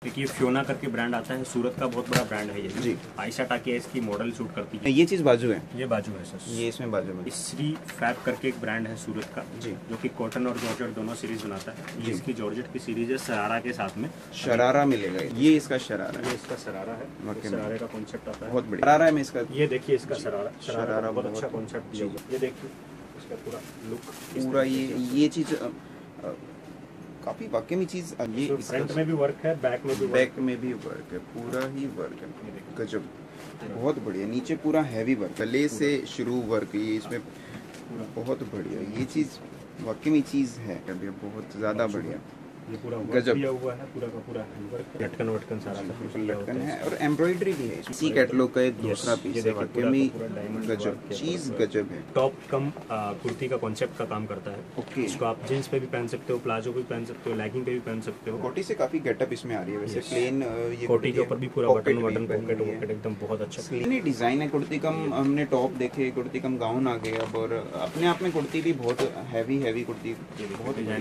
क्योंकि ये फ्योना करके ब्रांड आता है, सूरत का बहुत बड़ा ब्रांड है ये जी। आयशा टाकिया इसकी मॉडल शूट करती है। ये चीज़ बाजू है, ये बाजू है सर, ये इसमें बाजू में। श्री फैब करके एक ब्रांड है सूरत का जी, जो कि कॉटन और जॉर्जेट दोनों सीरीज बनाता है। ये इसकी जॉर्जेट की सीरीज है शरारा के साथ में। शरारा मिलेगा, ये इसका शरारा है, ये इसका शरारा है। शरारे का कॉन्सेप्ट आता है, बहुत बढ़िया शरारा है। मैं इसका ये देखिए इसका शरारा बहुत अच्छा कॉन्सेप्ट दिया हुआ है। ये देखिए इसका पूरा लुक, पूरा ये चीज़ काफ़ी वाकई में चीज़। ये फ्रंट में भी वर्क है, बैक में भी वर्क है, पूरा ही वर्क है, गजब, बहुत बढ़िया। नीचे पूरा हैवी वर्क, गले से शुरू वर्क, ये इसमें बहुत बढ़िया। ये चीज़ वाकई में चीज़ है, बहुत ज़्यादा बढ़िया। ये पूरा गजब दिया हुआ है, पूरा का पूरा लटकन वटकन सारा लटकन है और एम्ब्रॉयडरी भी है। इसी कैटलॉग का दूसरा पीस है, वाकई में गजब, चीज़ गजब है। टॉप कम कुर्ती का कॉन्सेप्ट का काम करता है। ओके, इसको आप जींस पे भी पहन सकते हो, प्लाजो पे भी पहन सकते हो, लेगिंग पे भी पहन सकते हो। कोटी से काफ़ी गेटअप इसमें आ रही है वैसे। प्लेन ये कोटी के ऊपर भी पूरा बटन पॉकेट एकदम बहुत अच्छा प्लेन डिज़ाइन है। कुर्ती कम हमने टॉप देखे, कुर्ती कम गाउन आ गए अब, और अपने आप में कुर्ती भी बहुत हैवी कुर्ती, बहुत डिजाइन।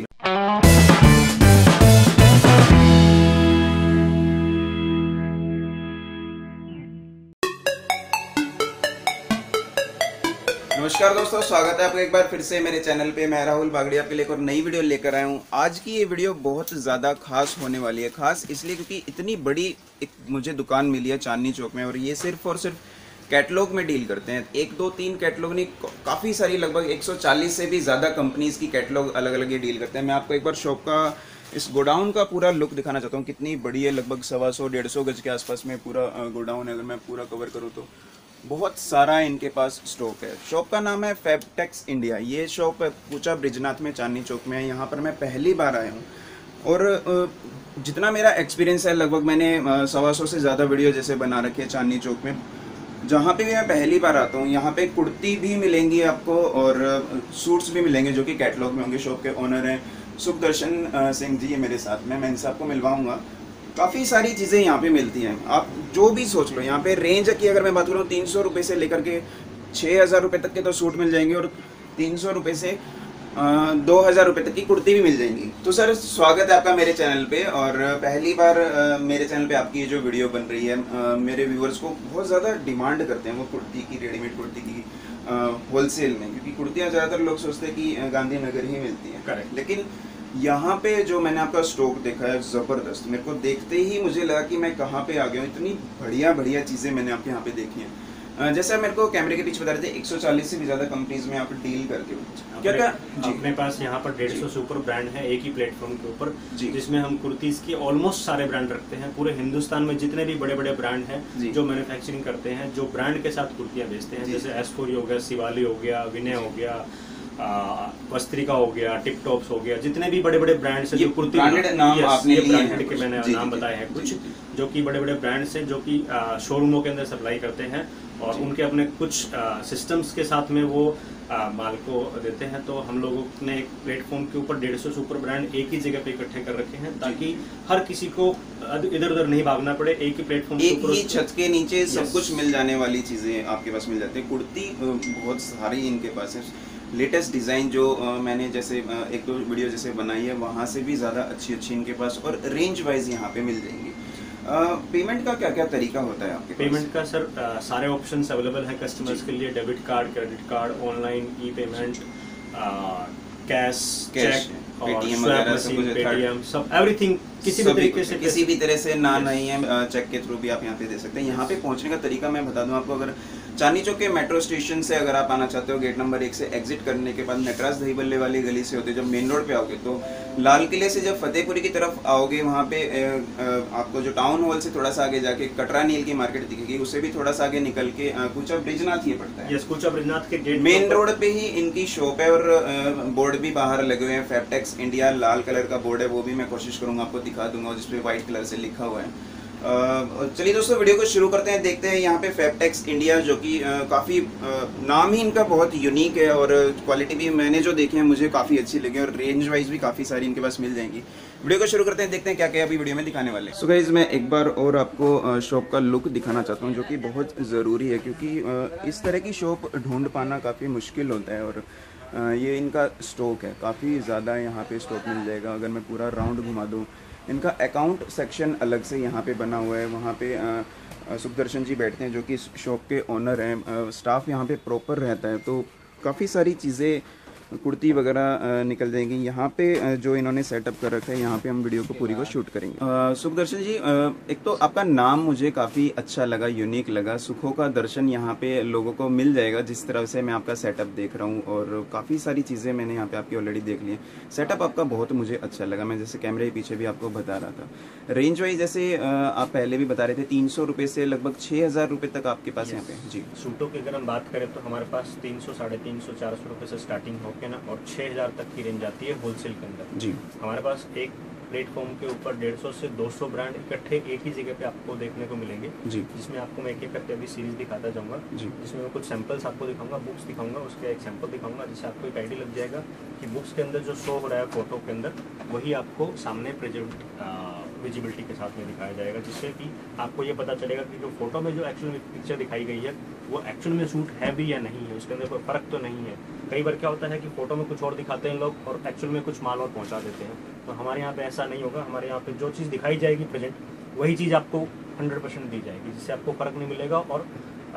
नमस्कार दोस्तों, स्वागत है आपका एक बार फिर से मेरे चैनल पे। मैं राहुल बागड़ी आपके लिए एक और नई वीडियो लेकर आया हूँ। आज की ये वीडियो बहुत ज़्यादा खास होने वाली है। खास इसलिए क्योंकि इतनी बड़ी एक मुझे दुकान मिली है चांदनी चौक में, और ये सिर्फ और सिर्फ कैटलॉग में डील करते हैं। 1 2 3 कैटलॉग नहीं, काफ़ी सारी, लगभग 140 से भी ज़्यादा कंपनीज़ की कैटलॉग अलग अलग ये डील करते हैं। मैं आपको एक बार शॉप का, इस गोडाउन का पूरा लुक दिखाना चाहता हूँ। कितनी बड़ी है, लगभग 125-150 गज के आसपास में पूरा गोडाउन है। अगर मैं पूरा कवर करूँ तो बहुत सारा इनके पास स्टॉक है। शॉप का नाम है फैबटेक्स इंडिया। ये शॉप कुचा ब्रिजनाथ में चांदनी चौक में है। यहाँ पर मैं पहली बार आया हूँ, और जितना मेरा एक्सपीरियंस है, लगभग मैंने 125 से ज़्यादा वीडियो जैसे बना रखी है चांदनी चौक में। जहाँ पे भी मैं पहली बार आता हूँ, यहाँ पे कुर्ती भी मिलेंगी आपको और सूट्स भी मिलेंगे जो कि कैटलॉग में होंगे। शॉप के ओनर हैं सुखदर्शन सिंह जी, ये मेरे साथ में, मैं इनसे आपको मिलवाऊँगा। काफ़ी सारी चीज़ें यहाँ पे मिलती हैं, आप जो भी सोच लो। यहाँ पे रेंज की अगर मैं बात करूँ, 300 रुपये से लेकर के 6000 रुपये तक के तो सूट मिल जाएंगे, और 300 रुपये से 2000 रुपये तक की कुर्ती भी मिल जाएंगी। तो सर, स्वागत है आपका मेरे चैनल पे, और पहली बार मेरे चैनल पे आपकी ये जो वीडियो बन रही है, मेरे व्यूअर्स को बहुत ज़्यादा डिमांड करते हैं वो कुर्ती की, रेडीमेड कुर्ती की होलसेल में, क्योंकि कुर्तियाँ ज़्यादातर लोग सोचते हैं कि गांधीनगर ही मिलती हैं। करेक्ट। लेकिन यहाँ पे जो मैंने आपका स्टॉक देखा है, ज़बरदस्त। मेरे को देखते ही मुझे लगा कि मैं कहाँ पे आ गया हूँ। इतनी बढ़िया चीज़ें मैंने आपके यहाँ पे देखी हैं। जैसे मेरे को कैमरे के पीछे बता रहे थे, 140 से भी ज़्यादा कंपनीज में आप डील करते हो। क्या अपने पास यहाँ पर 150 से ऊपर ब्रांड है एक ही प्लेटफॉर्म के ऊपर, जिसमें हम कुर्तीज़ के ऑलमोस्ट सारे ब्रांड रखते हैं। पूरे हिंदुस्तान में जितने भी बड़े बड़े ब्रांड हैं जो मैन्युफैक्चरिंग करते हैं, जो ब्रांड के साथ कुर्तियाँ बेचते हैं, जैसे एस4 हो गया, शिवाली हो गया, विनय हो गया, वस्त्रिका हो गया, टिप टॉप्स हो गया, जितने भी बड़े बड़े ब्रांड्स हैं जो कुर्ती ब्रांडेड नाम आपने लिए ब्रांडेड के मैंने नाम बताए हैं कुछ, जो कि बड़े बड़े ब्रांड्स हैं जो कि शोरूमों के अंदर सप्लाई करते हैं, और उनके अपने कुछ सिस्टम्स के साथ में वो माल को देते हैं। तो हम लोगों ने एक प्लेटफॉर्म के ऊपर 150 से ऊपर ब्रांड एक ही जगह पे इकट्ठे कर रखे हैं, ताकि हर किसी को इधर उधर नहीं भागना पड़े। एक ही प्लेटफॉर्म, एक ही छत के नीचे सब कुछ मिल जाने वाली चीज़ें आपके पास मिल जाती है। कुर्ती बहुत सारी इनके पास है। लेटेस्ट डिज़ाइन जो मैंने जैसे 1 2 वीडियो जैसे बनाई है, वहाँ से भी ज़्यादा अच्छी इनके पास, और रेंज वाइज यहाँ पे मिल जाएंगी। पेमेंट का क्या क्या तरीका होता है आपके पेमेंट पास? का सर सारे ऑप्शंस अवेलेबल हैं कस्टमर्स के लिए। Debit card, credit card, online, e payment, cash, cheque, Paytm वगैरह सब एवरीथिंग, किसी भी तरह से ना नहीं है, चेक के थ्रू भी आप यहाँ पे दे सकते हैं। यहाँ पे पहुँचने का तरीका मैं बता दूँ आपको। अगर चांदनी चौक के मेट्रो स्टेशन से अगर आप आना चाहते हो, गेट नंबर 1 से एग्जिट करने के बाद नटराज दही बल्ले वाली गली से होते जब मेन रोड पे आओगे, तो लाल किले से जब फतेहपुरी की तरफ आओगे, वहाँ पे आपको जो टाउन हॉल से थोड़ा सा आगे जाके कटरा नील की मार्केट दिखेगी, उससे भी थोड़ा सा आगे निकल के कुचा ब्रिजनाथ ये पड़ता है। कुचा ब्रिजनाथ के गेट मेन रोड पे ही इनकी शॉप है, और बोर्ड भी बाहर लगे हुए हैं। फैबटेक्स इंडिया लाल कलर का बोर्ड है, वो भी मैं कोशिश करूँगा आपको दिखा दूंगा, जिसपे व्हाइट कलर से लिखा हुआ है। चलिए दोस्तों, वीडियो को शुरू करते हैं। देखते हैं यहाँ पे फैबटेक्स इंडिया, जो कि काफ़ी नाम ही इनका बहुत यूनिक है, और क्वालिटी भी मैंने जो देखे हैं मुझे काफ़ी अच्छी लगी, और रेंज वाइज भी काफ़ी सारी इनके पास मिल जाएंगी। वीडियो को शुरू करते हैं, देखते हैं क्या क्या अभी वीडियो में दिखाने वाले हैं। सो गाइस, मैं एक बार और आपको शॉप का लुक दिखाना चाहता हूँ, जो कि बहुत ज़रूरी है, क्योंकि इस तरह की शॉप ढूंढ पाना काफ़ी मुश्किल होता है। और ये इनका स्टॉक है, काफ़ी ज़्यादा यहाँ पे स्टॉक मिल जाएगा। अगर मैं पूरा राउंड घुमा दूँ, इनका अकाउंट सेक्शन अलग से यहाँ पे बना हुआ है। वहाँ पे सुखदर्शन जी बैठते हैं जो कि इस शॉप के ओनर हैं। स्टाफ यहाँ पे प्रॉपर रहता है, तो काफ़ी सारी चीज़ें कुर्ती वगैरह निकल जाएंगी। यहाँ पे जो इन्होंने सेटअप कर रखा है, यहाँ पे हम वीडियो को पूरी को शूट करेंगे। सुखदर्शन जी, एक तो आपका नाम मुझे काफ़ी अच्छा लगा, यूनिक लगा। सुखों का दर्शन यहाँ पे लोगों को मिल जाएगा जिस तरह से मैं आपका सेटअप देख रहा हूँ, और काफ़ी सारी चीज़ें मैंने यहाँ पे आपकी ऑलरेडी देख ली है। सेटअप आपका बहुत मुझे अच्छा लगा। मैं जैसे कैमरे के पीछे भी आपको बता रहा था। रेंज वाइज जैसे आप पहले भी बता रहे थे 300 रुपये से लगभग 6000 रुपये तक आपके पास यहाँ पे। जी, सूटों की अगर हम बात करें तो हमारे पास 300, 350, 400 रुपये से स्टार्टिंग हो के ना, और 6000 तक की रेंज आती है होलसेल के अंदर। जी, हमारे पास एक प्लेटफॉर्म के ऊपर 150 से 200 ब्रांड इकट्ठे एक ही जगह पे आपको देखने को मिलेंगे। जी, जिसमें आपको मैं एक एक करके अभी सीरीज दिखाता जाऊंगा। जी, जिसमें मैं कुछ सैंपल्स आपको दिखाऊंगा, बुक्स दिखाऊंगा, उसका एक सैंपल दिखाऊंगा, जिससे आपको एक आइडिया लग जाएगा कि बुक्स के अंदर जो शो हो रहा है फोटो के अंदर, वही आपको सामने विजिबिलिटी के साथ में दिखाया जाएगा, जिससे कि आपको ये पता चलेगा कि जो फोटो में जो एक्चुअल में पिक्चर दिखाई गई है वो एक्चुअल में सूट है भी या नहीं है, उसके अंदर कोई फर्क तो नहीं है। कई बार क्या होता है कि फोटो में कुछ और दिखाते हैं लोग और एक्चुअल में कुछ माल और पहुंचा देते हैं, तो हमारे यहाँ पे ऐसा नहीं होगा। हमारे यहाँ पे जो चीज़ दिखाई जाएगी प्रेजेंट, वही चीज़ आपको 100% दी जाएगी, जिससे आपको फर्क नहीं मिलेगा और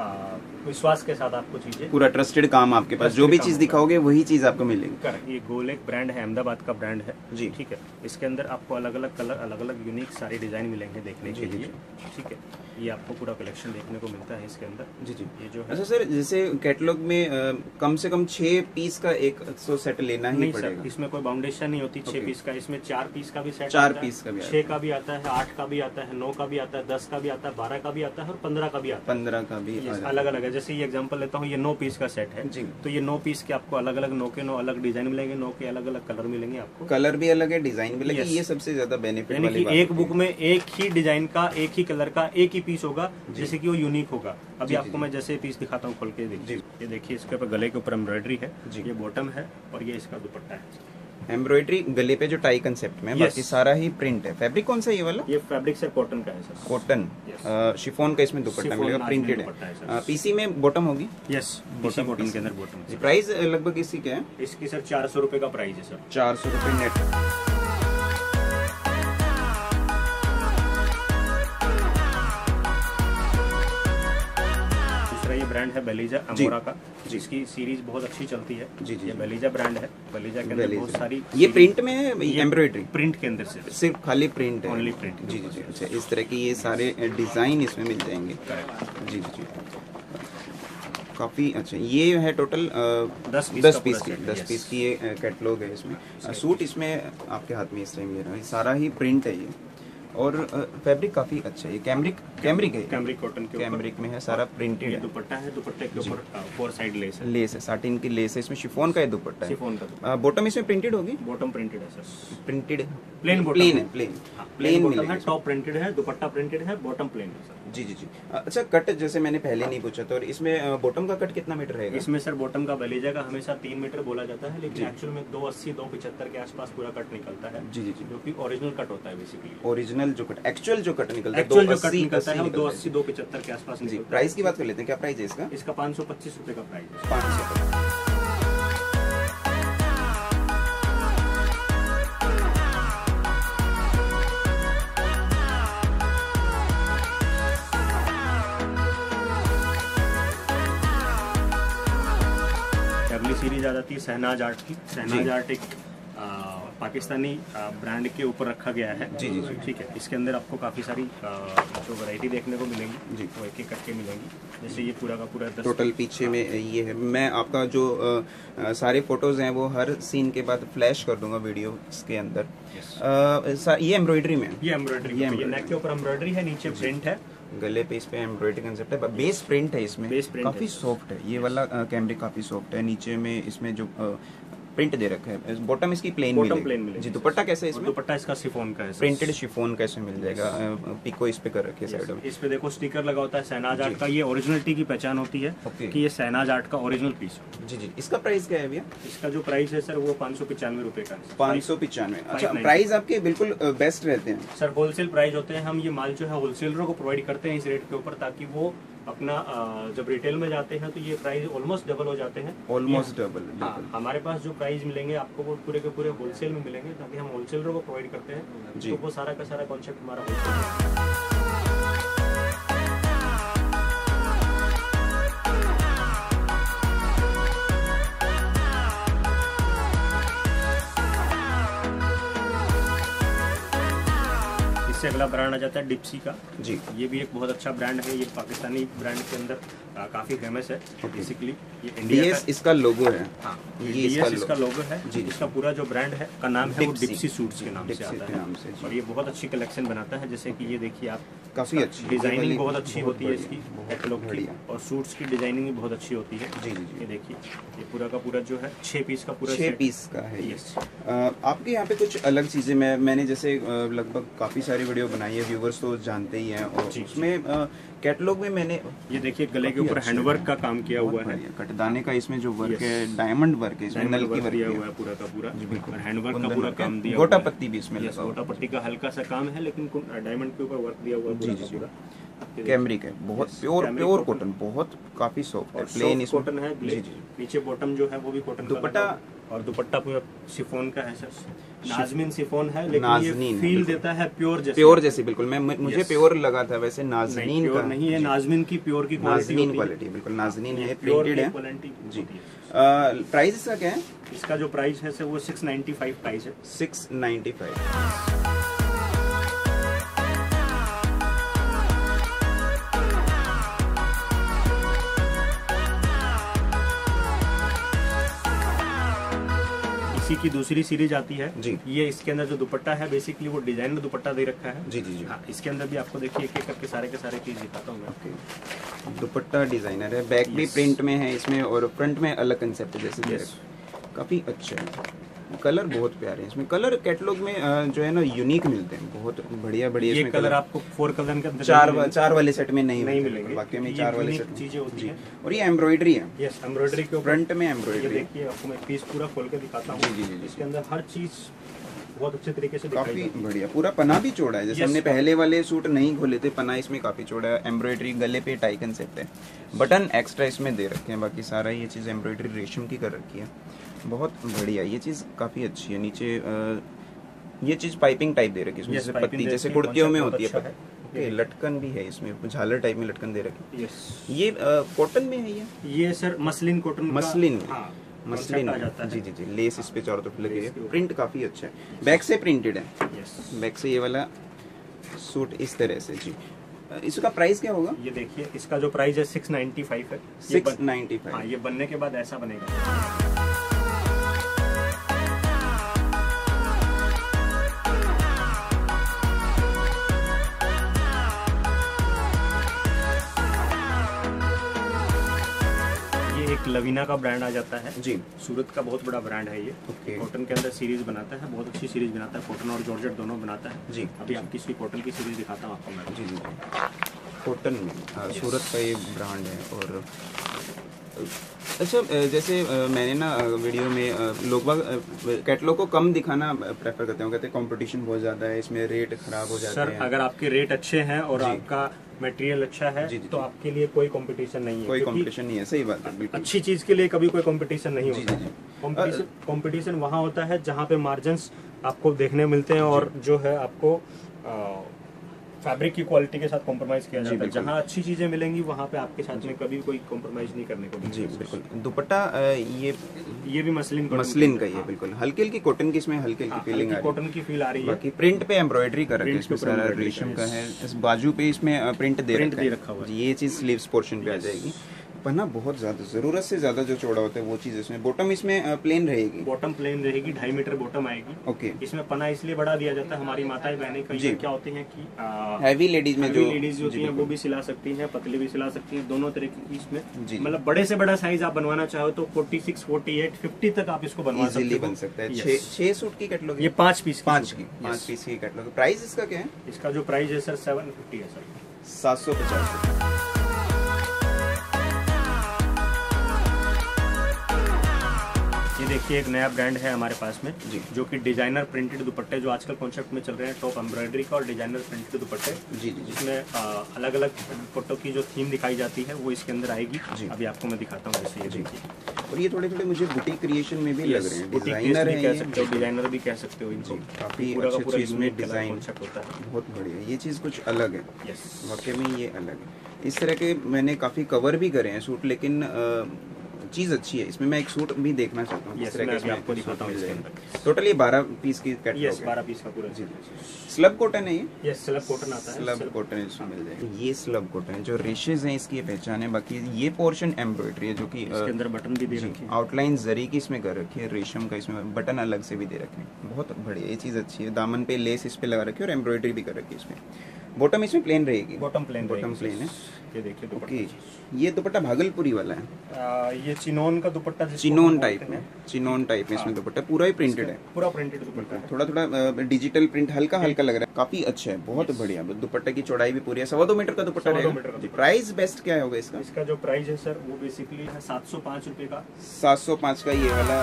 विश्वास के साथ आपको चीजें, पूरा ट्रस्टेड काम आपके पास, जो भी चीज दिखाओगे वही चीज आपको मिलेगी। करेक्ट। ये गोल एक ब्रांड है, अहमदाबाद का ब्रांड है जी, ठीक है। इसके अंदर आपको अलग अलग कलर, अलग अलग यूनिक सारे डिजाइन मिलेंगे देखने के लिए, ठीक है। ये आपको पूरा कलेक्शन देखने को मिलता है इसके अंदर। जी जी, ये जो है, अच्छा सर, जैसे कैटलॉग में कम से कम 6 पीस का एक सेट लेना ही पड़ेगा? इसमें कोई बाउंडेशन नहीं होती 6 पीस का। इसमें 4 पीस का भी सेट, 4 पीस का भी, 6 का भी आता है, 8 का भी आता है, 9 का भी आता है, 10 का भी आता है, 12 का भी आता है और 15 का भी आता है। 15 का भी अलग अलग है। जैसे ये एग्जांपल लेता हूँ, ये 9 पीस का सेट है जी, तो ये 9 पीस के आपको अलग अलग 9 के 9 अलग डिजाइन मिलेंगे, 9 के अलग अलग कलर मिलेंगे आपको। कलर भी अलग है, डिजाइन भी अलग है। ये सबसे ज्यादा बेनिफिट वाली बात है। एक बुक में एक ही डिजाइन का, एक ही कलर का, एक ही पीस होगा, जैसे कि वो यूनिक होगा। अभी आपको मैं जैसे पीस दिखाता हूँ खोल के, देखिए। ये देखिए, इसके ऊपर गले के ऊपर एम्ब्रॉयडरी है, ये बॉटम है और ये इसका दुपट्टा है। एम्ब्रॉयडरी गले पे जो टाई कंसेप्ट में, बाकी सारा ही प्रिंट है। फैब्रिक कौन सा ये वाला? ये फैब्रिक सर कॉटन का है सर। कॉटन, शिफॉन का इसमें दुपट्टा मिलेगा, प्रिंटेड है। पीसी में बॉटम होगी? यस, बॉटम के अंदर बॉटम। प्राइस लगभग इसकी क्या है? इसकी सर 400 रुपए का प्राइस है सर। 400 रुपए नेट। ये ब्रांड है बेलीजा अमोरा का, जिसकी सीरीज बहुत अच्छी चलती है। जी जी, ये बेलीजा ब्रांड है। बेलीजा के अंदर बहुत सारी, ये प्रिंट में है, एम्ब्रॉयडरी प्रिंट के अंदर सिर्फ खाली प्रिंट है, ओनली प्रिंट। जी जी, अच्छा, इस तरह की ये सारे डिजाइन इसमें मिल जाएंगे। जी जी, काफी अच्छा। ये है टोटल 10 पीस की ये कैटलॉग है। इसमें सूट इसमें आपके हाथ में इस टाइम ले रहा है, सारा ही प्रिंट है ये, और फैब्रिक काफी अच्छा है। ये कैमरिक कॉटन के कैमरिक में है, सारा प्रिंटेड है। दुपट्टा है, दुपट्टे के ऊपर 4 साइड लेस है, साटिन की लेस है। इसमें शिफॉन का ये दुपट्टा है। शिफॉन का बॉटम इसमें प्रिंटेड होगी? बॉटम प्रिंटेड है सर। प्रिंटेड प्लेन प्लेन है, टॉप प्रिंटेड है, दुपट्टा प्रिंटेड है, बॉटम प्लेन है सर। जी जी जी, अच्छा। कट जैसे मैंने पहले नहीं पूछा था, और इसमें बॉटम का कट कितना मीटर रहेगा? इसमें सर बॉटम का बेलीजा का हमेशा 3 मीटर बोला जाता है, लेकिन एक्चुअल में 280, 275 के आसपास पूरा कट निकलता है। जी जी जी, जो कि ओरिजिनल कट होता है बेसिकली। ओरिजिनल जो कट, एक्चुअल जो कट निकलता है, 280 280, 275 के आसपास निकलता है। प्राइस की बात कर लेते हैं, क्या प्राइस है इसका? इसका 525 रुपए का प्राइस है। 500। अगली सीरीज आ जाती है शहनाज आर्ट की। शहनाज आर्ट एक पाकिस्तानी ब्रांड के ऊपर रखा गया है। जी जी, ठीक है। इसके अंदर आपको काफ़ी सारी जो वैरायटी देखने को मिलेंगी जी, वो एक एक करके मिलेंगी। जैसे ये पूरा का पूरा टोटल पीछे में ये है। मैं आपका जो सारे फोटोज हैं वो हर सीन के बाद फ्लैश कर दूंगा वीडियो के अंदर। ये एम्ब्रॉयडरी में, ये नेक के ऊपर एम्ब्रॉयडरी है, नीचे प्रिंट है, गले पे इस पे एम्ब्रॉयडरी कंसेप्ट है। बेस प्रिंट है इसमें, काफी सॉफ्ट है ये वाला कैमरिक, काफी सॉफ्ट है। नीचे में इसमें जो प्रिंट दे रखा है, बॉटम इसकी प्लेन मिलेगी जी। दुपट्टा कैसे है इसमें? दुपट्टा इसका शिफॉन का है, प्रिंटेड शिफॉन कैसे मिल जाएगा? पिको इस पे कर रखी है साइड में। इस पे देखो स्टिकर लगा होता है शहनाज आर्ट का। ये ओरिजिनलिटी की पहचान होती है कि ये शहनाज आर्ट का ओरिजिनल पीस है। जी जी, इसका प्राइस क्या है भैया? इसका जो प्राइस है सर वो 595 रुपए का है। 595। अच्छा, प्राइस आपके बिल्कुल बेस्ट रहते हैं सर। होलसेल प्राइस होते हैं। हम ये माल जो है होलसेलरों को प्रोवाइड करते हैं इस रेट के ऊपर, ताकि वो अपना जब रिटेल में जाते हैं तो ये प्राइस ऑलमोस्ट डबल हो जाते हैं। Almost double. हाँ, हमारे पास जो प्राइस मिलेंगे आपको वो पूरे के पूरे होलसेल में मिलेंगे, ताकि हम होलसेलर को प्रोवाइड करते हैं, तो वो सारा का सारा कॉन्सेप्ट हमारा होलसेल है। इससे अगला ब्रांड आ जाता है डिप्सी का जी। ये भी एक बहुत अच्छा ब्रांड है, ये पाकिस्तानी ब्रांड के अंदर काफी फेमस है। बेसिकली ये इंडिया का इसका लोगो है। हाँ, ये इसका लोगो है जी। इसका पूरा जो ब्रांड है का नाम है वो डिप्सी सूट्स के नाम से आता है, और ये बहुत अच्छी कलेक्शन बनाता है। जैसे कि ये देखिए आप, काफी अच्छी डिजाइनिंग बहुत अच्छी होती है इसकी, कैटलॉग की, और सूट्स की डिजाइनिंग भी बहुत अच्छी होती है। जी जी, ये देखिए ये पूरा का पूरा जो है 6 पीस का पूरा 6 पीस का है। आपके यहाँ पे कुछ अलग चीजें मैंने जैसे लगभग काफी सारी वीडियो बनाई है, व्यूवर्स तो जानते ही हैं, और उसमें कैटलॉग में मैंने ये देखिए गले के ऊपर हैंडवर्क का काम किया हुआ है, कटदाने का इसमें जो वर्क है, डायमंड वर्क है, इसमें नल की वर्क दिया हुआ है पूरा का पूरा, और हैंडवर्क का पूरा काम दिया, गोटा पत्ती भी इसमें लगा, गोटा पत्ती का हल्का सा काम है, लेकिन डायमंड के ऊपर वर्क दिया हुआ है पूरा। कैमरिक है, बहुत प्योर कॉटन, बहुत काफी सॉफ्ट है, प्लेन इसमें कॉटन है। नीचे बॉटम जो है वो भी कॉटन, दुपट्टा और दुपट्टा पूरा शिफॉन का है सर, नाज़मीन शिफॉन है, लेकिन ये फील देता है प्योर जैसे बिल्कुल। मुझे प्योर लगा था, वैसे नाज़मीन का नहीं है, नाज़मीन की प्योर की क्वालिटी बिल्कुल नाज़मीन है, प्रिंटेड है जी। प्राइस इसका क्या है? इसका जो प्राइस है सर वो 695 प्राइस है, 695। इसी की दूसरी सीरीज आती है जी। ये इसके अंदर जो दुपट्टा है बेसिकली वो डिजाइनर दुपट्टा दे रखा है जी जी जी। हाँ, इसके अंदर भी आपको देखिए एक एक करके सारे के सारे चीज दिखाता हूँ मैं। दुपट्टा डिजाइनर है, बैक भी प्रिंट में है इसमें, और फ्रंट में अलग कंसेप्ट है जैसे काफी अच्छा है। कलर बहुत प्यारे हैं इसमें, कलर कैटलॉग में जो है ना यूनिक मिलते हैं, बहुत बढ़िया बढ़िया। ये कलर आपको 4 कलर के अंदर चार वाले सेट में नहीं मिलेंगे, बाकी में 4 वाले सेट चीजें होती है। और ये एम्ब्रॉयडरी है, यस एम्ब्रॉयडरी के फ्रंट में एम्ब्रॉयडरी। देखिए आपको मैं पीस पूरा खोल के दिखाता हूँ। जी, इसके अंदर हर चीज बहुत अच्छे तरीके से काफी बढ़िया। पूरा पना भी चौड़ा है, जैसे हमने पहले वाले सूट नहीं खोले थे, पना इसमें काफी चौड़ा है, एम्ब्रॉयडरी गले पे टाई कंसेप्ट है, बटन एक्स्ट्रा इसमें दे रखे हैं, बाकी सारा ये चीज एम्ब्रॉयडरी रेशम की कर रखी है, बहुत बढ़िया। ये चीज काफी अच्छी है। नीचे ये चीज पाइपिंग टाइप दे रखी है, जैसे पत्ती जैसे कुर्तियों में होती है, लटकन भी है इसमें, झालर टाइप में लटकन दे रखी है। ये कॉटन में है, ये sir muslin cotton, muslin muslin जी जी जी। लेस इस पे चारों तरफ लगी है, प्रिंट काफी अच्छा है, बैक से प्रिंटेड है, बैक से ये वाला सूट इस तरह से जी। इसका प्राइस क्या होगा? ये देखिए इसका जो प्राइस है 695 है। 695। हाँ, ये बनने के बाद ऐसा बनेगा। एक लवीना का ब्रांड आ जाता है जी, सूरत का बहुत बड़ा ब्रांड है ये। कॉटन के अंदर सीरीज बनाता है, बहुत अच्छी सीरीज बनाता है, कॉटन और जॉर्जेट दोनों बनाता है जी। अभी आपकी इसकी कॉटन की सीरीज दिखाता हूँ आपको मैं। जी जी, कॉटन में सूरत का ये ब्रांड है। और अच्छा, जैसे मैंने ना वीडियो में लोग कैटलॉग को कम दिखाना प्रेफर करते हैं, कहते हैं कंपटीशन बहुत ज़्यादा है, इसमें रेट खराब हो जाते हैं। सर अगर आपके रेट अच्छे हैं और आपका मटेरियल अच्छा है तो आपके लिए कोई कंपटीशन नहीं है, कोई कंपटीशन नहीं है। सही बात है, बिल्कुल। अच्छी चीज के लिए कभी कोई कंपटीशन नहीं होता। कंपटीशन वहाँ होता है जहाँ पे मार्जिन्स आपको देखने मिलते हैं और जो है आपको फैब्रिक की क्वालिटी के साथ कॉम्प्रोमाइज किया जाता है। जहाँ अच्छी चीजें मिलेंगी वहाँ पे आपके साथ में कभी कोई कॉम्प्रोमाइज नहीं करने को जी बिल्कुल। दुपट्टा ये भी मसलिन का ही है, बिल्कुल हल्की हल्की कॉटन की, इसमें हल्की हल्की फीलिंग आ रही है, कॉटन की फील आ रही है। बाकी प्रिंट पे एम्ब्रॉयडरी कर रखा है, इसमें सारा रेशम का है, इस बाजू पे इसमें प्रिंट दे रखा हुआ है। ये चीज स्लीव्स पोर्शन पे आ जाएगी। पन्ना बहुत ज्यादा, जरूरत से ज्यादा जो चौड़ा होता है वो चीज इसमें। बॉटम इसमें प्लेन रहेगी, बॉटम प्लेन रहेगी, 2.5 मीटर बॉटम आएगी। ओके। इसमें पन्ना इसलिए बढ़ा दिया जाता है, हमारी माताएं बहनें कई क्या होती हैं कि हैवी लेडीज में जो लेडीज होती हैं वो भी सिला सकती हैं, पतली भी सिला सकती हैं, दोनों तरीके की इसमें मतलब बड़े से बड़ा साइज आप बनवाना चाहो तो 46, 48, 50 तक आप इसको बनवा सकते हो। बन सकता है। 6 सूट की कैटलॉग, ये 5 पीस की कैटलॉग। प्राइस इसका क्या है? इसका जो प्राइस है सर 750 है सर, 750। देखिए एक नया ब्रांड है हमारे पास में जी, जो कि डिजाइनर प्रिंटेड दुपट्टे जो आजकल कॉन्सेप्ट में चल रहे हैं, टॉप एम्ब्रॉयडरी का और डिजाइनर प्रिंटेड दुपट्टे जी जी, जिसमें अलग अलग दुपट्टों की जो थीम दिखाई जाती है वो इसके अंदर आएगी। अभी आपको मैं दिखाता हूँ जैसे ये देखिए। और ये थोड़े थोड़े मुझे बुटीक क्रिएशन में भी लग रहे हैं, डिजाइनर है, कह सकते हो डिजाइनर भी कह सकते हो इनको। काफी पूरा का अच्छे पूरा इसमें डिजाइन कॉन्सेप्ट होता है, बहुत बढ़िया। ये चीज़ कुछ अलग है, यस वाकई में ये अलग है। इस तरह के मैंने काफ़ी कवर भी करे हैं सूट, लेकिन चीज़ अच्छी है इसमें। मैं एक सूट भी देखना चाहता हूँ, इस तरह के इसमें आपको दिखाता हूँ। टोटल ये 12 पीस की कैटलॉग है, 12 पीस का पूरा। जी, स्लब कॉटन है ये, यस स्लब कॉटन आता है, स्लब कॉटन इसमें मिल जाएगा। ये स्लब कॉटन है, जो रेशेज हैं इसकी पहचान है। बाकी ये पोर्शन एम्ब्रॉयडरी है जो कि इसके अंदर बटन भी दे रखे हैं, आउटलाइन जरी की इसमें कर रखी है, रेशम का इसमें बटन अलग से भी दे रखे हैं। बहुत बढ़िया, ये चीज़ अच्छी है। दामन पे लेस इस पे लगा रखी है और एम्ब्रॉयडरी भी कर रखी है इसमें। बॉटम इसमें प्लेन रहेगी, बॉटम प्लेन है। ये देखिए ओके, ये दुपट्टा भागलपुरी वाला है, ये चिनोन का दुपट्टा, चिनोन टाइप में, चिनोन टाइप में इसमें दुपट्टा पूरा ही प्रिंटेड है, पूरा प्रिंटेड दुपट्टा है। थोड़ा थोड़ा डिजिटल प्रिंट हल्का हल्का लग रहा है, काफी अच्छा है, बहुत बढ़िया। दुपट्टे की चौड़ाई भी पूरी है, 2.25 मीटर का दुपट्टा रहेगा। प्राइस बेस्ट क्या होगा इसका? इसका जो प्राइस है सर वो बेसिकली है 705 रुपए का। 705 का ये वाला।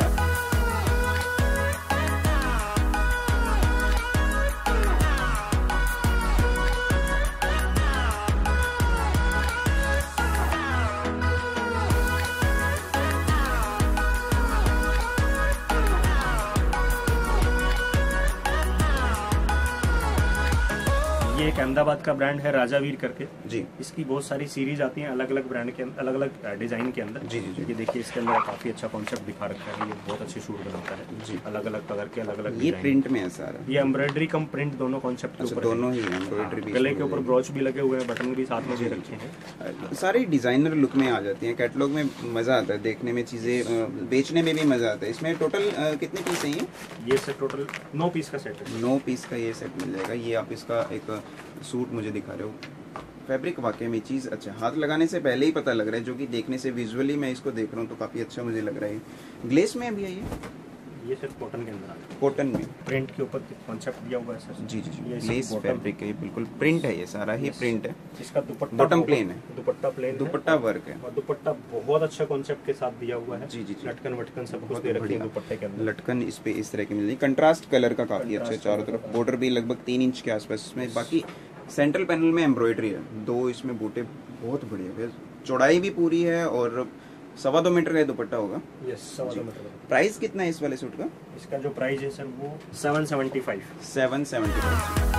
ये एक अहमदाबाद का ब्रांड है राजावीर करके जी, इसकी बहुत सारी सीरीज आती हैं अलग अलग ब्रांड के अलग अलग डिजाइन के अंदर। जी जी जी, ये देखिए इसके अंदर काफी अच्छा कॉन्सेप्ट दिखा रखा है, ये बहुत अच्छे सूट बनाता है जी, अलग अलग कलर के अलग अलग। ये प्रिंट में है सारा, ये एम्ब्रॉयडरी कम प्रिंट दोनों कॉन्सेप्ट के ऊपर, दोनों ही एम्ब्रॉयडरी भी, गले के ऊपर ब्रोच भी लगे हुए हैं, बटन भी साथ में दे रखे हैं। सारी डिजाइनर लुक में आ जाती हैं। कैटलॉग में मजा आता है देखने में, चीजें बेचने में भी मजा आता है। इसमें टोटल कितने पीस हैं ये सेट टोटल 9 पीस का सेट है, 9 पीस का ये सेट मिल जाएगा। ये आप इसका एक सूट मुझे दिखा रहे हो, फैब्रिक वाकई में चीज़ अच्छा, हाथ लगाने से पहले ही पता लग रहा है, जो कि देखने से विजुअली मैं इसको देख रहा हूँ तो काफ़ी अच्छा मुझे लग रहा है। ग्लेस में अभी है ये सर कॉटन के अंदर आता है, कॉटन में प्रिंट के ऊपर कॉन्सेप्ट दिया हुआ है सर। जी जी जी, ये ग्लेस फैब्रिक है, बिल्कुल प्रिंट है, ये सारा ही प्रिंट है। इसका दुपट्टा बॉटम प्लेन है, दुपट्टा प्लेन, दुपट्टा वर्क है, और दुपट्टा बहुत अच्छा कॉन्सेप्ट के साथ दिया हुआ है। जी जी जी, लटकन वटकन सब कुछ दे रखे हैं दुपट्टे के अंदर। लटकन इस पे इस तरह की मिल जाएगी, कंट्रास्ट कलर का काफ़ी अच्छा है चारों तरफ। बॉर्डर भी लगभग 3 इंच के आसपास इसमें। बाकी सेंट्रल पैनल में एम्ब्रॉयडरी है, 2 इसमें बूटे, बहुत बढ़िया है। चौड़ाई भी पूरी है और 2.25 मीटर का दुपट्टा होगा। Yes 2.25 metre. प्राइस कितना है इस वाले सूट का? इसका जो प्राइस है सर वो 775। 775।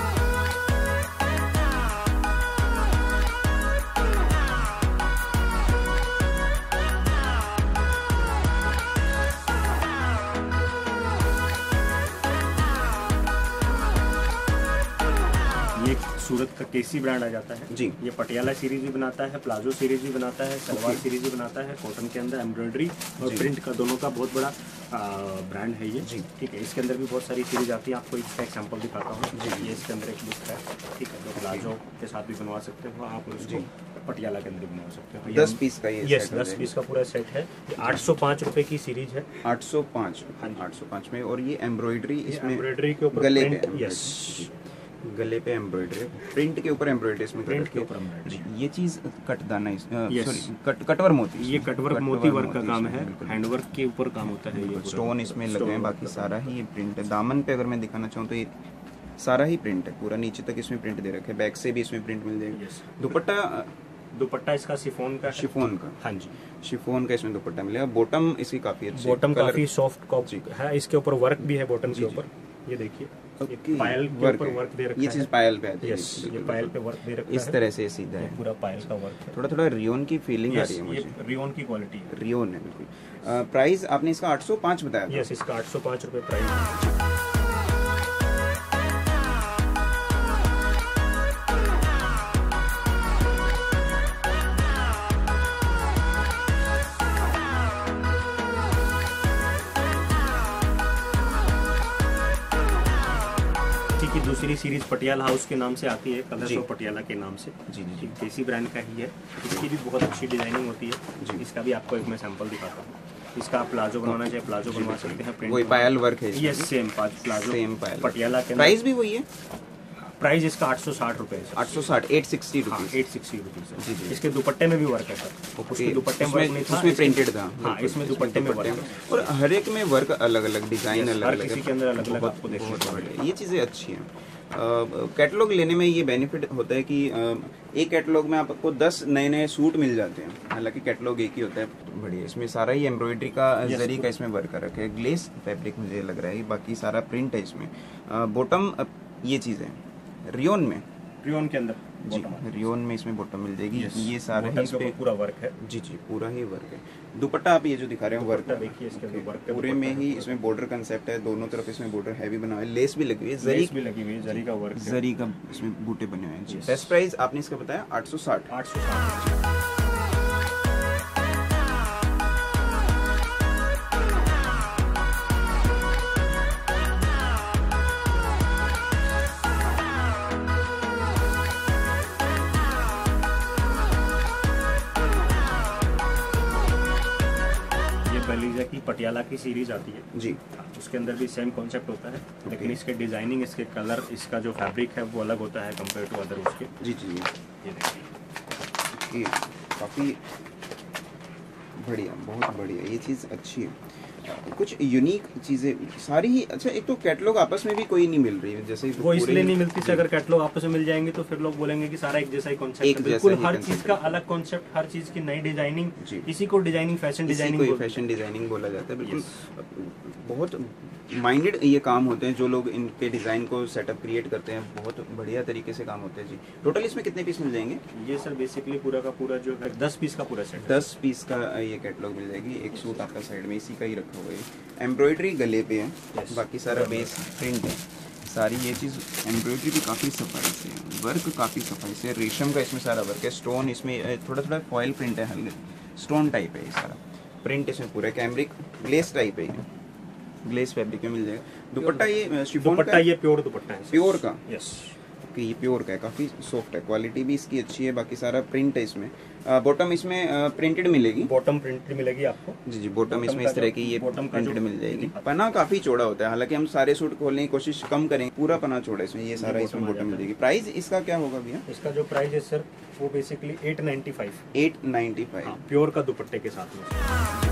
ये सूरत का केसी ब्रांड आ जाता है जी, ये पटियाला सीरीज भी बनाता है, प्लाजो सीरीज भी बनाता है, सलवार सीरीज भी बनाता है। कॉटन के अंदर एम्ब्रॉयडरी और प्रिंट का दोनों का बहुत बड़ा ब्रांड है ये जी। ठीक है, इसके अंदर भी बहुत सारी सीरीज आती है, आपको इसका एग्जांपल दिखाता हूँ जी। ये इसके अंदर एक बुक है, ठीक है, तो प्लाजो के साथ भी बनवा सकते हो आप, इसको पटियाला के अंदर भी बनवा सकते हो। 10 पीस का ये, यस 10 पीस का पूरा सेट है। 805 रुपए की सीरीज है, 805। हाँ, 805 में। और ये एम्ब्रॉयडरी, इसमें एम्ब्रॉयडरी के ऊपर गले पे, यस गले पे एम्ब्रॉयडरी, प्रिंट के ऊपर एम्ब्रॉयडरी, इसमें प्रिंट के ऊपर एम्ब्रॉयडरी। ये चीज कटदाना, सॉरी कटवर्क मोती, ये कटवर्क मोती वर्क का काम है, हैंडवर्क के ऊपर काम होता है। ये स्टोन इसमें लगे हैं, बाकी सारा ही ये प्रिंट है। दामन पे अगर मैं दिखाना चाहूँ तो ये सारा ही प्रिंट है, पूरा नीचे तक इसमें प्रिंट दे रखे हैं। बैक से भी इसमें प्रिंट मिल जाएगा। दुपट्टा इसका शिफॉन का, शिफॉन का, हाँ जी, शिफॉन का इसमें दुपट्टा मिलेगा। बॉटम इसकी काफी अच्छी, बॉटम काफी सॉफ्ट है, इसके ऊपर वर्क भी है बॉटम के ऊपर। ये देखिए पायल के ऊपर वर्क दे रखा है, ये चीज पायल पे आती है। यस, ये पायल पे वर्क दे रखा है, इस तरह से सीधा है, पूरा पायल का वर्क है। थोड़ा थोड़ा रियोन की फीलिंग आ रही है मुझे, रियोन की क्वालिटी है, रियोन है बिल्कुल। प्राइस आपने इसका 805 बताया? यस, इसका 805 रुपए प्राइस है। की दूसरी सीरीज पटियाला हाउस के नाम से आती है, कलर्स ऑफ पटियाला के नाम से जी जी, देसी ब्रांड का ही है। इसकी भी बहुत अच्छी डिजाइनिंग होती है, इसका भी आपको एक मैं सैंपल दिखाता हूँ। इसका आप प्लाजो बनवाना चाहे प्लाजो बनवा सकते हैं, प्रिंट वही पायल वर्क है, यस सेम प्लाजो, सेम पायल पटियाला के। प्राइस भी वही है? प्राइस इसका 860 रुपए है। 860, 860 रुपीज। 860 रुपीज जी जी। इसके दुपट्टे में भी वर्क है सर। उसके दुपट्टे में वर्क नहीं था, उसमें प्रिंटेड था। हाँ, इसमें दुपट्टे में वर्क है। और हर एक में वर्क अलग अलग, डिजाइन अलग अलग, किसी के अंदर अलग अलग आपको देखने को मिलेगा। ये चीज़ें अच्छी हैं। कैटलॉग लेने में ये बेनिफिट होता है कि एक कैटलॉग में आपको 10 नए नए सूट मिल जाते हैं, हालांकि कैटलॉग एक ही होता है। बढ़िया, इसमें सारा ही एम्ब्रॉयडरी का, जरी का इसमें वर्क कर रखा है। ग्लेस फैब्रिक मुझे लग रहा है, बाकी सारा प्रिंट है इसमें। बॉटम ये चीज़ है रियोन में, रियोन के अंदर जी, रियोन में इसमें बॉटम मिल जाएगी। ये सारा ही इस पे पूरा वर्क है। जी जी, पूरा ही वर्क है। दुपट्टा आप ये जो दिखा रहे हैं वर्क देखिए, इसके अंदर वर्क है पूरे में ही। इसमें बॉर्डर कंसेप्ट है, दोनों तरफ इसमें बॉर्डर हैवी बना हुआ है। लेस भी लगी हुई है, जरी भी लगी हुई है, जरी का वर्क है। जरी का इसमें बूटे बने हुए हैं जी। बेस्ट प्राइस आपने इसका बताया 860। 860। बलीजा की पटियाला की सीरीज आती है जी, उसके अंदर भी सेम कॉन्सेप्ट होता है, लेकिन इसके डिजाइनिंग, इसके कलर, इसका जो फैब्रिक है वो अलग होता है कंपेयर टू अदर उसके। जी जी, ये देखिए, ये काफ़ी बढ़िया, बहुत बढ़िया, ये चीज़ अच्छी है। कुछ यूनिक चीज़ें सारी ही। अच्छा, एक तो कैटलॉग आपस में भी कोई नहीं मिल रही है, जैसे वो इसलिए नहीं मिलती से, अगर कैटलॉग आपस में मिल जाएंगे तो फिर लोग बोलेंगे कि सारा एक जैसा ही कॉन्सेप्ट है। बिल्कुल हर चीज का अलग कॉन्सेप्ट, हर चीज की नई डिजाइनिंग। इसी को डिजाइनिंग, फैशन डिजाइनिंग बोला जाता है। बिल्कुल बहुत माइंडेड ये काम होते हैं जो लोग इनके डिजाइन को सेटअप क्रिएट करते हैं, बहुत बढ़िया तरीके से काम होते हैं जी। टोटल इसमें कितने पीस मिल जाएंगे? ये सर बेसिकली पूरा का पूरा जो है 10 पीस का पूरा सेट, 10 पीस का ये कैटलॉग मिल जाएगी। एक सूट आपका साइड में इसी का ही रखा हुआ है। एम्ब्रॉयडरी गले पे है, बाकी सारा बेस प्रिंट है। सारी ये चीज़ एम्ब्रॉयडरी भी काफ़ी सफाई से है, वर्क काफ़ी सफाई से, रेशम का इसमें सारा वर्क है। स्टोन इसमें थोड़ा थोड़ा फॉयल प्रिंट है, हल्के स्टोन टाइप है ये सारा प्रिंट इसमें पूरा। कैमरिक ग्लेस टाइप है, ये ग्लेस फैब्रिक में मिल जाएगा। दुपट्टा ये शिफॉन का, ये प्योर दुपट्टा है, प्योर का। यस, कि ये प्योर का है, काफ़ी सॉफ्ट है, क्वालिटी भी इसकी अच्छी है। बाकी सारा प्रिंट है इसमें। बॉटम इसमें प्रिंटेड मिलेगी, बॉटम प्रिंटेड मिलेगी आपको। जी जी, बॉटम इसमें इस तरह की ये प्रिंटेड मिल जाएगी। पना काफ़ी चौड़ा होता है, हालांकि हम सारे सूट खोलने की कोशिश कम करेंगे, पूरा पना चौड़ा इसमें। ये सारा इसमें बॉटम मिल जाएगी। प्राइस इसका क्या होगा भैया? इसका जो प्राइस है सर वो बेसिकली 895। 895 प्योर का दुपट्टे के साथ में।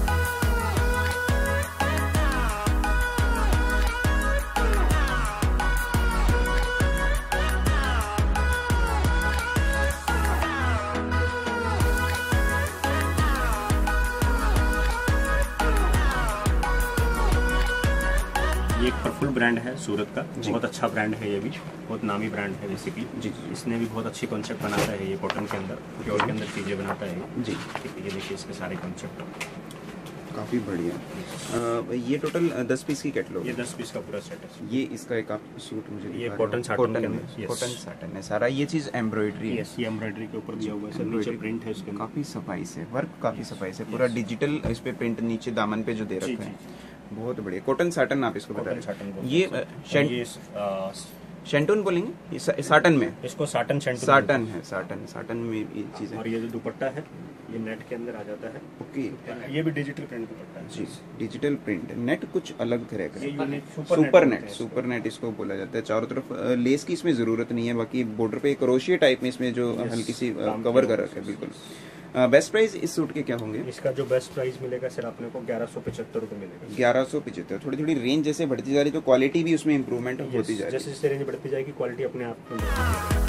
एक परफुल ब्रांड है सूरत का, बहुत अच्छा ब्रांड है, ये भी बहुत नामी ब्रांड है बेसिकली जी। इसने भी बहुत अच्छी कॉन्सेप्ट बनाता है, ये कॉटन के अंदर, प्योर के अंदर चीज़ें बनाता है जी। ये देखिए इसके सारे कॉन्सेप्ट काफ़ी बढ़िया। ये टोटल 10 पीस की कैटलॉग, ये 10 पीस का पूरा सेट है। ये इसका एक आप सूट मुझे ये कॉटन साटन है सारा। ये चीज़ एम्ब्रॉयडरी है, ये एम्ब्रॉयडरी के ऊपर दिया हुआ है, नीचे प्रिंट है इसके, काफ़ी सफाई से वर्क, काफ़ी सफाई से पूरा डिजिटल इस पे प्रिंट नीचे दामन पे जो दे रखा है, बहुत बढ़िया। कॉटन साटन आप इसको बता रहे हैं। ये शेंटून बोलेंगे, ये साटन में, इसको साटन साटन है, साटन में ये चीज़ है। और ये जो दुपट्टा है ये नेट के अंदर आ जाता है। ओके, ये भी डिजिटल प्रिंट दुपट्टा है जी, डिजिटल प्रिंट। नेट कुछ अलग तरह का, सुपर नेट इसको बोला जाता है। चारों तरफ लेस की इसमें ज़रूरत नहीं है, बाकी बॉर्डर पे क्रोशिया टाइप में इसमें जो हल्की सी कवर कर रखा है बिल्कुल। बेस्ट प्राइस इस सूट के क्या होंगे? इसका जो बेस्ट प्राइस मिलेगा सर अपने को 1175 रुपये मिलेगा। 1175। थोड़ी थोड़ी रेंज जैसे बढ़ती जा रही तो क्वालिटी भी उसमें इंप्रूवमेंट होती जाएगी। जैसे जैसे रेंज बढ़ती जाएगी क्वालिटी अपने आप।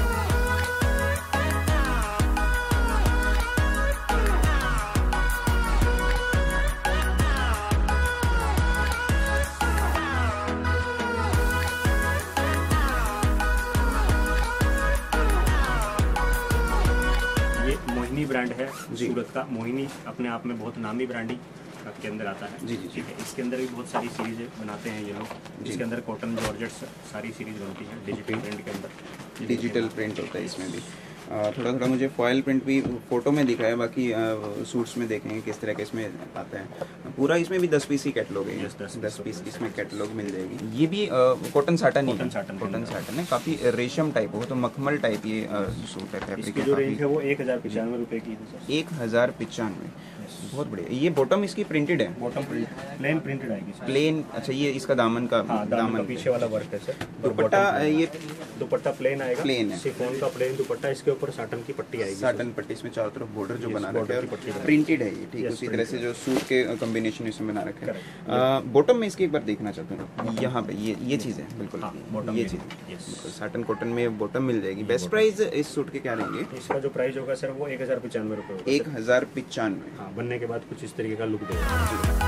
ब्रांड है सूरत का, मोहिनी अपने आप में बहुत नामी ब्रांड ही के अंदर आता है जी। ठीक है, इसके अंदर भी बहुत सारी सीरीज बनाते हैं ये लोग, जिसके अंदर कॉटन जॉर्जेट सारी सीरीज बनती है डिजिटल प्रिंट के अंदर। डिजिटल प्रिंट होता है इसमें भी। थोड़ा थोड़ा मुझे फॉयल प्रिंट भी फोटो में दिखा है, बाकी सूट्स में देखेंगे किस तरह के इसमें आता है। पूरा इसमें भी 10 पीस की कैटलॉग है, 10 पीस की इसमें कैटलॉग मिल जाएगी। ये भी कॉटन साटन ही, कॉटन साटन है, काफ़ी रेशम टाइप हो तो मखमल टाइप ये सूट है। फैब्रिक जो रेंज है वो 1095 रुपये की है। 1095 बहुत बढ़िया। ये बॉटम इसकी प्रिंटेड है? बॉटम प्लेन प्रिंटेड आएगी प्लेन। अच्छा, ये इसका दामन का दामन का पीछे वाला वर्क है सर। दुपट्टा ये दुपट्टा प्लेन आएगा, प्लेन है, शिफॉन का प्लेन दुपट्टा, इसके ऊपर साटन की पट्टी आएगी, साटन पट्टी, इसमें चारों तरफ बॉर्डर जो बना रखा है प्रिंटेड है ये, ठीक है, उसी तरह से जो सूट के कॉम्बिनेशन इसमें बना रखे हैं। बॉटम में इसकी एक बार देखना चाहता हूँ, यहाँ पे ये चीज़ है बिल्कुल, ये चीज़ साटन कॉटन में बॉटम मिल जाएगी। बेस्ट प्राइस इस सूट के क्या रहेंगे? इसका जो प्राइस होगा सर वो 1095 रुपये, 1095। हाँ, बनने के बाद कुछ इस तरीके का लुक देगा।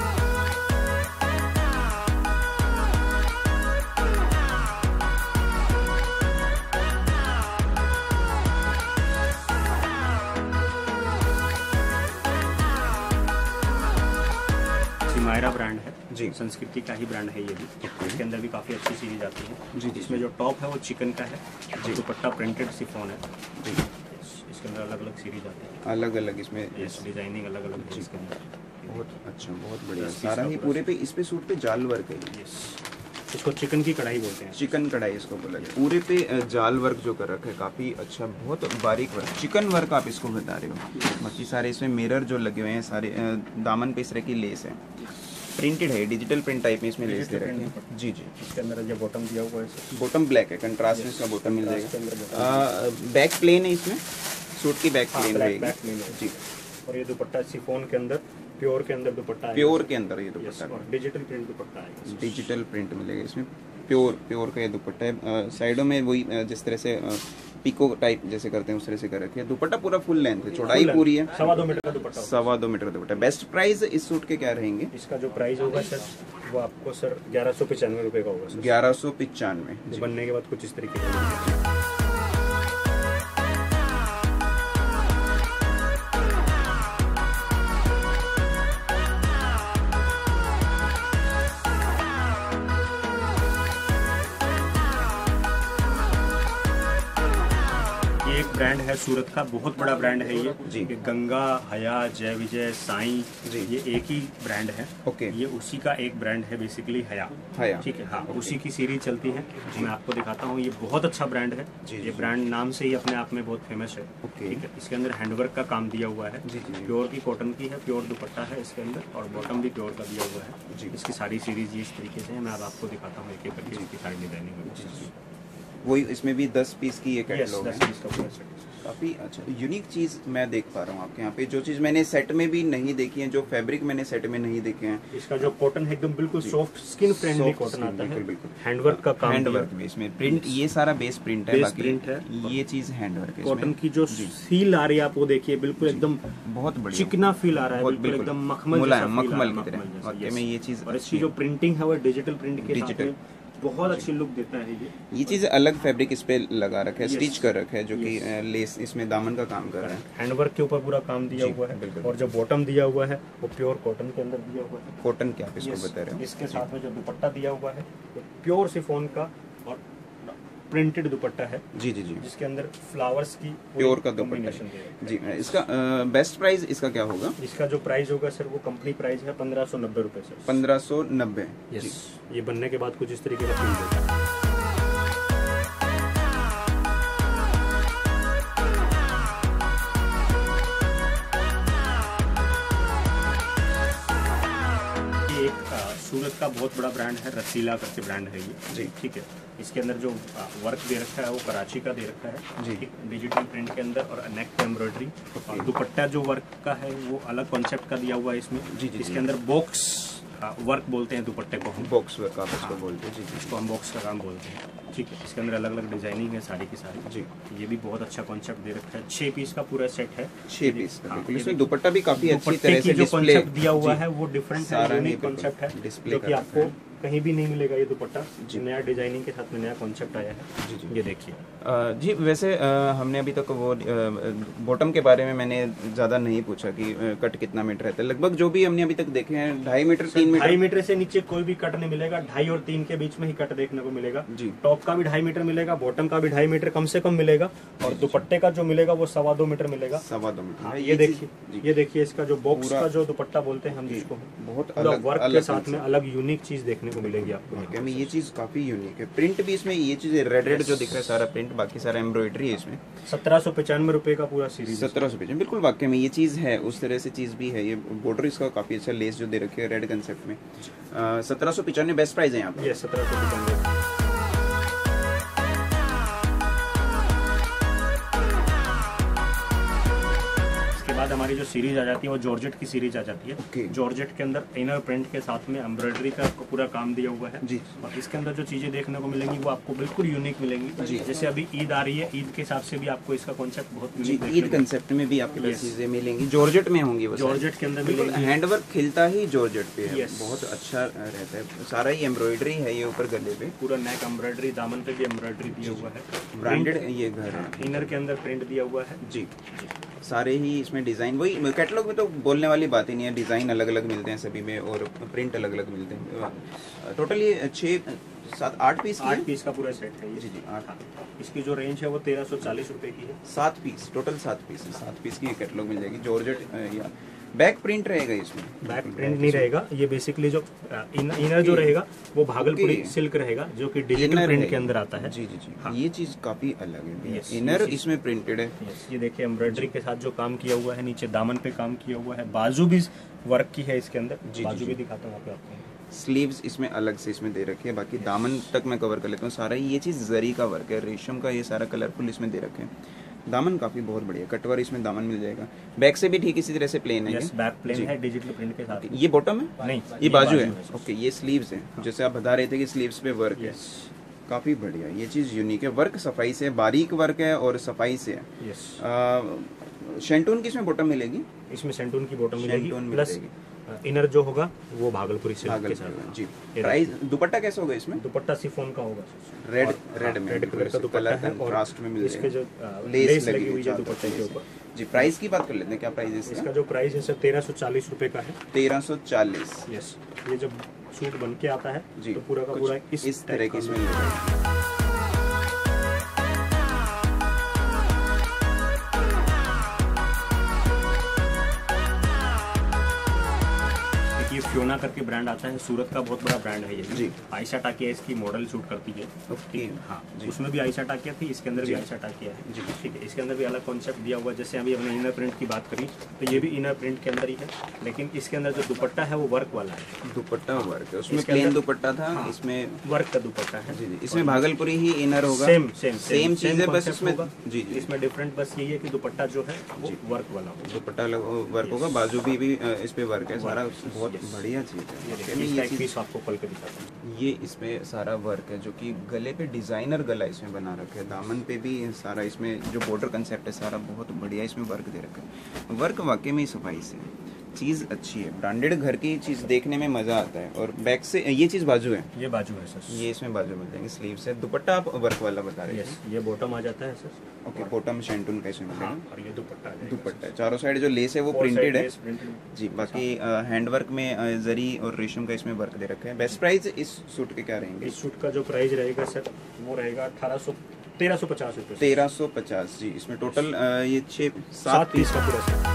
मायरा ब्रांड है जी, संस्कृति का ही ब्रांड है ये भी। इसके अंदर भी काफ़ी अच्छी सीरीज आती है जी। इसमें जो टॉप है वो चिकन का है जी, दुपट्टा प्रिंटेड शिफॉन है जी। इसके अंदर अलग अलग सीरीज आती है, अलग अलग इसमें डिजाइनिंग अलग अलग है इसके अंदर। बहुत अच्छा, बहुत बढ़िया। सारा ही पूरे पे इस पे सूट पे जाल वर्क है। इसको चिकन की कढ़ाई बोलते हैं, चिकन कढ़ाई इसको बोला जाए। पूरे पे जाल वर्क जो कर रखा है काफ़ी अच्छा, बहुत बारीक वर्क, चिकन वर्क आप इसको बता रहे हो। बाकी सारे इसमें मिरर जो लगे हुए हैं सारे, दामन पे इस तरह की लेस है, प्रिंटेड है, डिजिटल प्रिंट टाइप में इसमें लेस दे रखे हैं जी जी। इसके अंदर जो बॉटम दिया हुआ है, बॉटम ब्लैक है, कंट्रास्ट में इसका बॉटम मिल जाएगा। बैक प्लेन है इसमें, सूट की बैक प्लेन रहेगी जी। और ये दुपट्टा शिफॉन के अंदर, प्योर के अंदर दुपट्टा है, प्योर के अंदर ये दुपट्टा है, डिजिटल प्रिंट दुपट्टा है, डिजिटल प्रिंट मिलेगा इसमें, प्योर का ये दुपट्टा है। साइडों में वही जिस तरह से पिको टाइप जैसे करते हैं उस तरह से कर रखे हैं। दुपट्टा पूरा फुल लेंथ है, चौड़ाई पूरी है, 2.25 मीटर का dupatta, 2.25 metre dupatta. Best price इस सूट के क्या रहेंगे? इसका जो प्राइस होगा सर वो आपको सर 1195 रुपये का होगा। 1195 बनने के बाद कुछ इस तरीके का। एक ब्रांड है सूरत का, बहुत बड़ा ब्रांड है ये जी। गंगा, हया, जय विजय, साईं जी, ये एक ही ब्रांड है। ओके, ये उसी का एक ब्रांड है बेसिकली, हया, ठीक है, हाँ, उसी की सीरीज चलती है। मैं आपको दिखाता हूँ, ये बहुत अच्छा ब्रांड है ये ब्रांड नाम से ही अपने आप में बहुत फेमस है, ठीक है। इसके अंदर हैंडवर्क का काम दिया हुआ है, प्योर की कॉटन की है, प्योर दुपट्टा है इसके अंदर, और बॉटम भी प्योर का दिया हुआ है। इसकी सारी सीरीज ये इस तरीके से है, मैं अब आपको दिखाता हूँ एक एक करके इसकी सारी डिजाइनिंग। वही इसमें भी 10 पीस की ये कैटलॉग है, काफ़ी अच्छा यूनिक चीज़ मैं देख पा रहा हूँ आपके यहाँ पे, जो चीज़ मैंने सेट में भी नहीं देखी है, जो फैब्रिक मैंने सेट में नहीं देखे हैं। इसका जो कॉटन है एकदम बिल्कुल सॉफ्ट, स्किन फ्रेंडली कॉटन आता है, बिल्कुल हैंडवर्क का काम, हैंडवर्क भी इसमें प्रिंट, ये सारा बेस प्रिंट है, प्रिंट है, ये चीज़ हैंडवर्क है। कॉटन की जो फील आ रही है आप वो देखिए, बिल्कुल एकदम बहुत बढ़िया चिकना फील आ रहा है, बिल्कुल एकदम मखमल की तरह में ये चीज़। और इसकी जो प्रिंटिंग है वो डिजिटल प्रिंट के डिजिटल बहुत अच्छी लुक देता है ये चीज़ अलग फैब्रिक इस पे लगा रखा है, स्टिच कर रखा है, जो कि लेस इसमें दामन का काम कर रहा है, हैंडवर्क के ऊपर पूरा काम दिया हुआ है। और जो बॉटम दिया हुआ है वो प्योर कॉटन के अंदर दिया हुआ है। कॉटन क्या आप इसको बता रहे हो? इसके साथ में जो दुपट्टा दिया हुआ है वो प्योर शिफॉन का और प्रिंटेड दुपट्टा है जी जी जी, जिसके अंदर फ्लावर्स की प्योर का दुपट्टा जी। इसका बेस्ट प्राइस इसका क्या होगा? इसका जो प्राइस होगा सर वो कंपनी प्राइस है 1590 रुपये सर। 1590 यस। ये बनने के बाद कुछ इस तरीके का फील देगा। सूरत का बहुत बड़ा ब्रांड है, रसीला करके ब्रांड है ये जी, ठीक है। इसके अंदर जो वर्क दे रखा है वो कराची का दे रखा है जी, डिजिटल प्रिंट के अंदर, और नेक पे एम्ब्रॉयडरी, और दुपट्टा जो वर्क का है वो अलग कॉन्सेप्ट का दिया हुआ है इसमें जी। इसके अंदर बॉक्स वर्क बोलते हैं दुपट्टे को, हम बॉक्स वर्क आप इसको बोलते हैं जी, इसको हम बॉक्स का काम बोलते हैं, ठीक है। इसके अंदर अलग अलग डिजाइनिंग है सारी की सारी जी। ये भी बहुत अच्छा कॉन्सेप्ट दे रखा है, 6 पीस का पूरा सेट है, 6 पीस का। इसमें दुपट्टा भी काफी अच्छी तरह से जो कॉन्सेप्ट दिया हुआ है वो डिफरेंट है, यूनिक कॉन्सेप्ट है, जो कि आपको कहीं भी नहीं मिलेगा। ये दुपट्टा नया डिजाइनिंग के साथ में नया कॉन्सेप्ट आया है जी जी। ये देखिए जी। वैसे हमने अभी तक वो बॉटम के बारे में मैंने ज़्यादा नहीं पूछा कि कट कितना मीटर रहता है। लगभग जो भी हमने अभी तक देखे हैं 2.5 मीटर 3 मीटर, 2.5 मीटर से नीचे कोई भी कट नहीं मिलेगा, 2.5 और 3 के बीच में ही कट देखने को मिलेगा जी। टॉप का भी 2.5 मीटर मिलेगा, बॉटम का भी 2.5 मीटर कम से कम मिलेगा, और दुपट्टे का जो मिलेगा वो 2.25 मीटर मिलेगा। 2.25 मीटर। ये देखिए इसका जो बॉक्स का जो दुपट्टा बोलते हैं हम जिसको, बहुत अलग वर्क के साथ में अलग यूनिक चीज देखने देखने को मिलेगी आपको। ओके, में ये चीज़ काफ़ी यूनिक है। प्रिंट भी इसमें ये चीज़ रेड रेड जो दिख रहा है सारा प्रिंट, बाकी सारा एम्ब्रॉयडरी है इसमें। 1795 रुपये का पूरा सीरीज। 1795, बिल्कुल वाकई में ये चीज़ है, उस तरह से चीज़ भी है। ये बॉर्डर इसका काफ़ी अच्छा लेस जो दे रखी है रेड कंसेप्ट में। 1795 बेस्ट प्राइस है यहाँ पे। 1795। बाद हमारी जो सीरीज आ जाती है वो जॉर्जेट की सीरीज आ जाती है। Okay. जॉर्जेट के अंदर इनर प्रिंट के साथ में एम्ब्रॉयडरी का पूरा काम दिया हुआ है जी। और इसके अंदर जो चीजें देखने को मिलेंगी वो आपको बिल्कुल यूनिक मिलेंगी जी। जैसे अभी ईद आ रही है, ईद के हिसाब से भी आपको इसका कॉन्सेप्ट बहुत यूनिक ईद कंसेप्ट में भी आपके पास चीजें मिलेंगी, जॉर्जेट में होंगी। वो जॉर्जेट के अंदर मिलेंगी। हैंडवर्क खिलता ही जॉर्जेट पे है, बहुत अच्छा रहता है। सारा ही एम्ब्रॉयडरी है ये ऊपर गले पे, पूरा नेक एम्ब्रॉयडरी, दामन पे भी एम्ब्रॉयडरी दिया हुआ है। ब्रांडेड ये घर है। इनर के अंदर प्रिंट दिया हुआ है जी। सारे ही इसमें डिज़ाइन, वही कैटलॉग में तो बोलने वाली बात ही नहीं है, डिज़ाइन अलग अलग मिलते हैं सभी में और प्रिंट अलग अलग मिलते हैं। टोटल ये 6-7-8 पीस 8 पीस का पूरा सेट है ये। जी 8। इसकी जो रेंज है वो 1340 रुपये की है। 7 पीस, टोटल 7 पीस है। 7 पीस की कैटलॉग मिल जाएगी। जॉर्जेट या बैक प्रिंट रहेगा इसमें? बैक प्रिंट नहीं रहेगा, ये बेसिकली जो इनर जो रहेगा वो भागलपुरी सिल्क रहेगा जो कि डिजिटल प्रिंट के अंदर आता है। जी जी जी। हाँ। ये चीज काफी अलग है। इनर इसमें प्रिंटेड है। ये देखिए एम्ब्रॉयडरी के साथ जो काम किया हुआ है, नीचे दामन पे काम किया हुआ है, बाजू भी वर्क की है इसके अंदर। बाजू भी दिखाता हूँ आपको। स्लीव्स इसमें अलग से इसमें दे रखे हैं, बाकी दामन तक मैं कवर कर लेता हूँ सारा। ये चीज जरी का वर्क है, रेशम का, ये सारा कलरफुल इसमें दे रखे हैं। दामन काफी बहुत बढ़िया, कटवर इसमें दामन मिल जाएगा। बैक से भी ठीक इसी तरह से प्लेन है। बैक प्लेन है डिजिटल प्रिंट के साथ। ये बॉटम है? नहीं, ये बाजू है। ओके, ये स्लीव्स है। जैसे आप बता रहे थे कि स्लीव्स पे वर्क है, काफी बढ़िया। ये चीज यूनिक है, वर्क सफाई से, बारीक वर्क है और सफाई से है। शेंटून की इसमें बॉटम मिलेगी? इसमें शेंटून की बॉटम मिलेगी, प्लस इनर जो होगा वो भागलपुरी सिल्क के साथ। जी। प्राइस, दुपट्टा कैसा होगा इसमें? दुपट्टा शिफॉन का होगा, रेड में, रेड कलर का दुपट्टा है और कंट्रास्ट में मिल जाएगा। इसके जो लेस लगी हुई है दुपट्टे के ऊपर। जी। प्राइस की बात कर लेते हैं, क्या प्राइस है इसका? जो प्राइस है सर 1340 रुपए का है। 1340। यस। ये जब सूट बन के आता है जी, तो पूरा का पूरा इस तरह की इसमें मिलेगा। फ्योना करके ब्रांड आता है, सूरत का बहुत बड़ा ब्रांड है ये जी। आयशा टाकिया इसकी मॉडल शूट करती है। ओके। हाँ, उसमें भी आयशा टाकिया थी, इसके अंदर भी आयशा टाकिया है जी। ठीक है, इसके अंदर भी अलग कॉन्सेप्ट दिया हुआ है। जैसे अभी हमने इनर प्रिंट की बात करी तो ये भी इनर प्रिंट के अंदर ही है, लेकिन इसके अंदर जो दुपट्टा है वो वर्क वाला है। दुपट्टा वर्क है, उसमें प्लेन दुपट्टा था। हाँ, इसमें वर्क का दुपट्टा है जी। इसमें भागलपुरी ही इनर होगा। सेम चीज है, बस इसमें जी इसमें डिफरेंट बस यही है कि दुपट्टा जो है वो वर्क वाला होगा। दुपट्टा वर्क होगा, बाजू भी इस पे वर्क है सारा। बहुत बढ़िया चीज है। ये पीस आपको खोल के दिखाता हूं। ये इसमें सारा वर्क है जो कि गले पे डिजाइनर गला इसमें बना रखा है। दामन पे भी सारा इसमें जो बॉर्डर कंसेप्ट है सारा बहुत बढ़िया इसमें वर्क दे रखा है। वर्क वाकई में सफाई से, चीज़ अच्छी है। ब्रांडेड घर की चीज़ देखने में मज़ा आता है। और बैक से ये चीज़ बाजू है? ये बाजू है सर। ये इसमें बाजू मिल जाएंगे, स्लीव से। दुपट्टा आप वर्क वाला बता रहे हैं? ये बॉटम आ जाता है सर। ओके, बॉटम शेंटून का इसमें मिलेगा। और ये दुपट्टा है। चारों साइड जो लेस है वो प्रिंटेड है जी। बाकी हैंडवर्क में जरी और रेशम का इसमें वर्क दे रखा है। बेस्ट प्राइस इस सूट के क्या रहेंगे? इस सूट का जो प्राइस रहेगा सर वो रहेगा 1350 रुपये। 1350 जी। इसमें टोटल ये 6-7 पीस का पूरा सेट।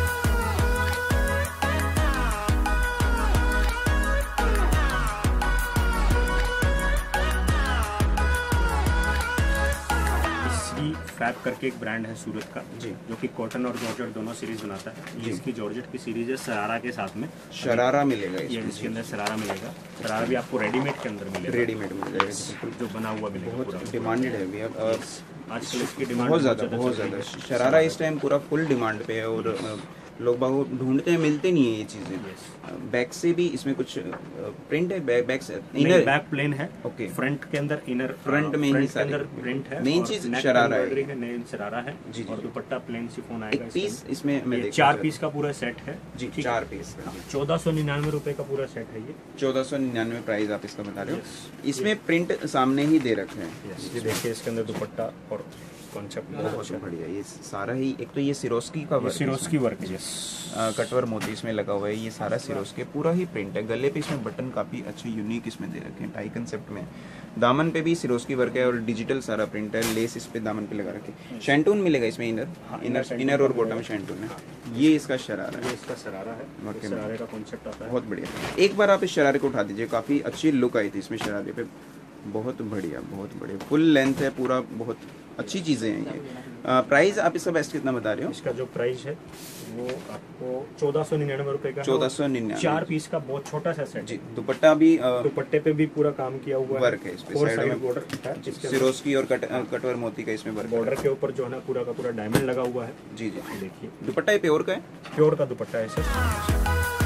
फैब करके एक ब्रांड है सूरत का जी, जो कि कॉटन और जॉर्जेट दोनों सीरीज बनाता है। ये इसकी जॉर्जेट की सीरीज है शरारा के साथ में। शरारा मिलेगा इसके अंदर, शरारा मिलेगा। शरारा भी आपको रेडीमेड के अंदर मिलेगा, रेडीमेड मिल जाएगा, जो बना हुआ मिलेगा। बहुत डिमांडेड है अभी आजकल इसकी डिमांड बहुत ज़्यादा। शरारा इस टाइम पूरा फुल डिमांड पे है और लोग बहुत ढूंढते हैं, मिलते नहीं है ये चीजें। बैक से भी इसमें कुछ प्रिंट है? बैक से इनर, बैक प्लेन है। ओके। फ्रंट के अंदर इनर, फ्रंट में ही सारे प्रिंट है। मेन चीज शरारा है, मेन शरारा है जी। और दुपट्टा प्लेन शिफॉन आएगा। पीस इसमें मैं 4 पीस का पूरा सेट है जी। 4 पीस 1499 रुपए का पूरा सेट है ये। 1499 प्राइस आप इसका बता रहे हो। इसमें प्रिंट सामने ही दे रखे हैं। ये देखिए इसके अंदर दुपट्टा और कॉन्सेप्ट बहुत बढ़िया। ये सारा ही, एक तो ये सिरोस्की का वर्क, सिरोस्की वर्क है, यस। कटवर मोती इसमें लगा हुआ है, ये सारा सिरोस्की पूरा ही प्रिंट है। गले पे इसमें बटन काफी अच्छे यूनिक इसमें दे रखे हैं, टाई कंसेप्ट में। दामन पे भी सिरोस्की वर्क है और डिजिटल सारा प्रिंट है, लेस इस पे दामन पे लगा रखे। शैंटून मिलेगा इसमें, इनर और बॉटम शैंटून है। ये इसका शरारा है, ये इसका शरारा है, शरारे का कॉन्सेप्ट आता है। बहुत बढ़िया। एक बार आप इस शरारे को उठा दीजिए, काफी अच्छी लुक आई थी इसमें शरारे पे। बहुत बढ़िया, बहुत बढ़िया। फुल लेंथ है पूरा, बहुत अच्छी चीजें हैं ये। प्राइस आप इसका बेस्ट कितना बता रहे हो? इसका जो प्राइस है वो आपको 1499 रुपए का। 1499, 4 पीस का बहुत छोटा सा सेट जी। दुपट्टा भी, दुपट्टे पे भी पूरा काम किया हुआ वर्क है, इस पे साइड में बॉर्डर सिरोस्की और कटवर मोती का इसमें वर्क। बॉर्डर के ऊपर जो है ना पूरा का पूरा डायमंड लगा हुआ है। जी जी, देखिए दुपट्टा ये प्योर का है, प्योर का दुपट्टा है सर।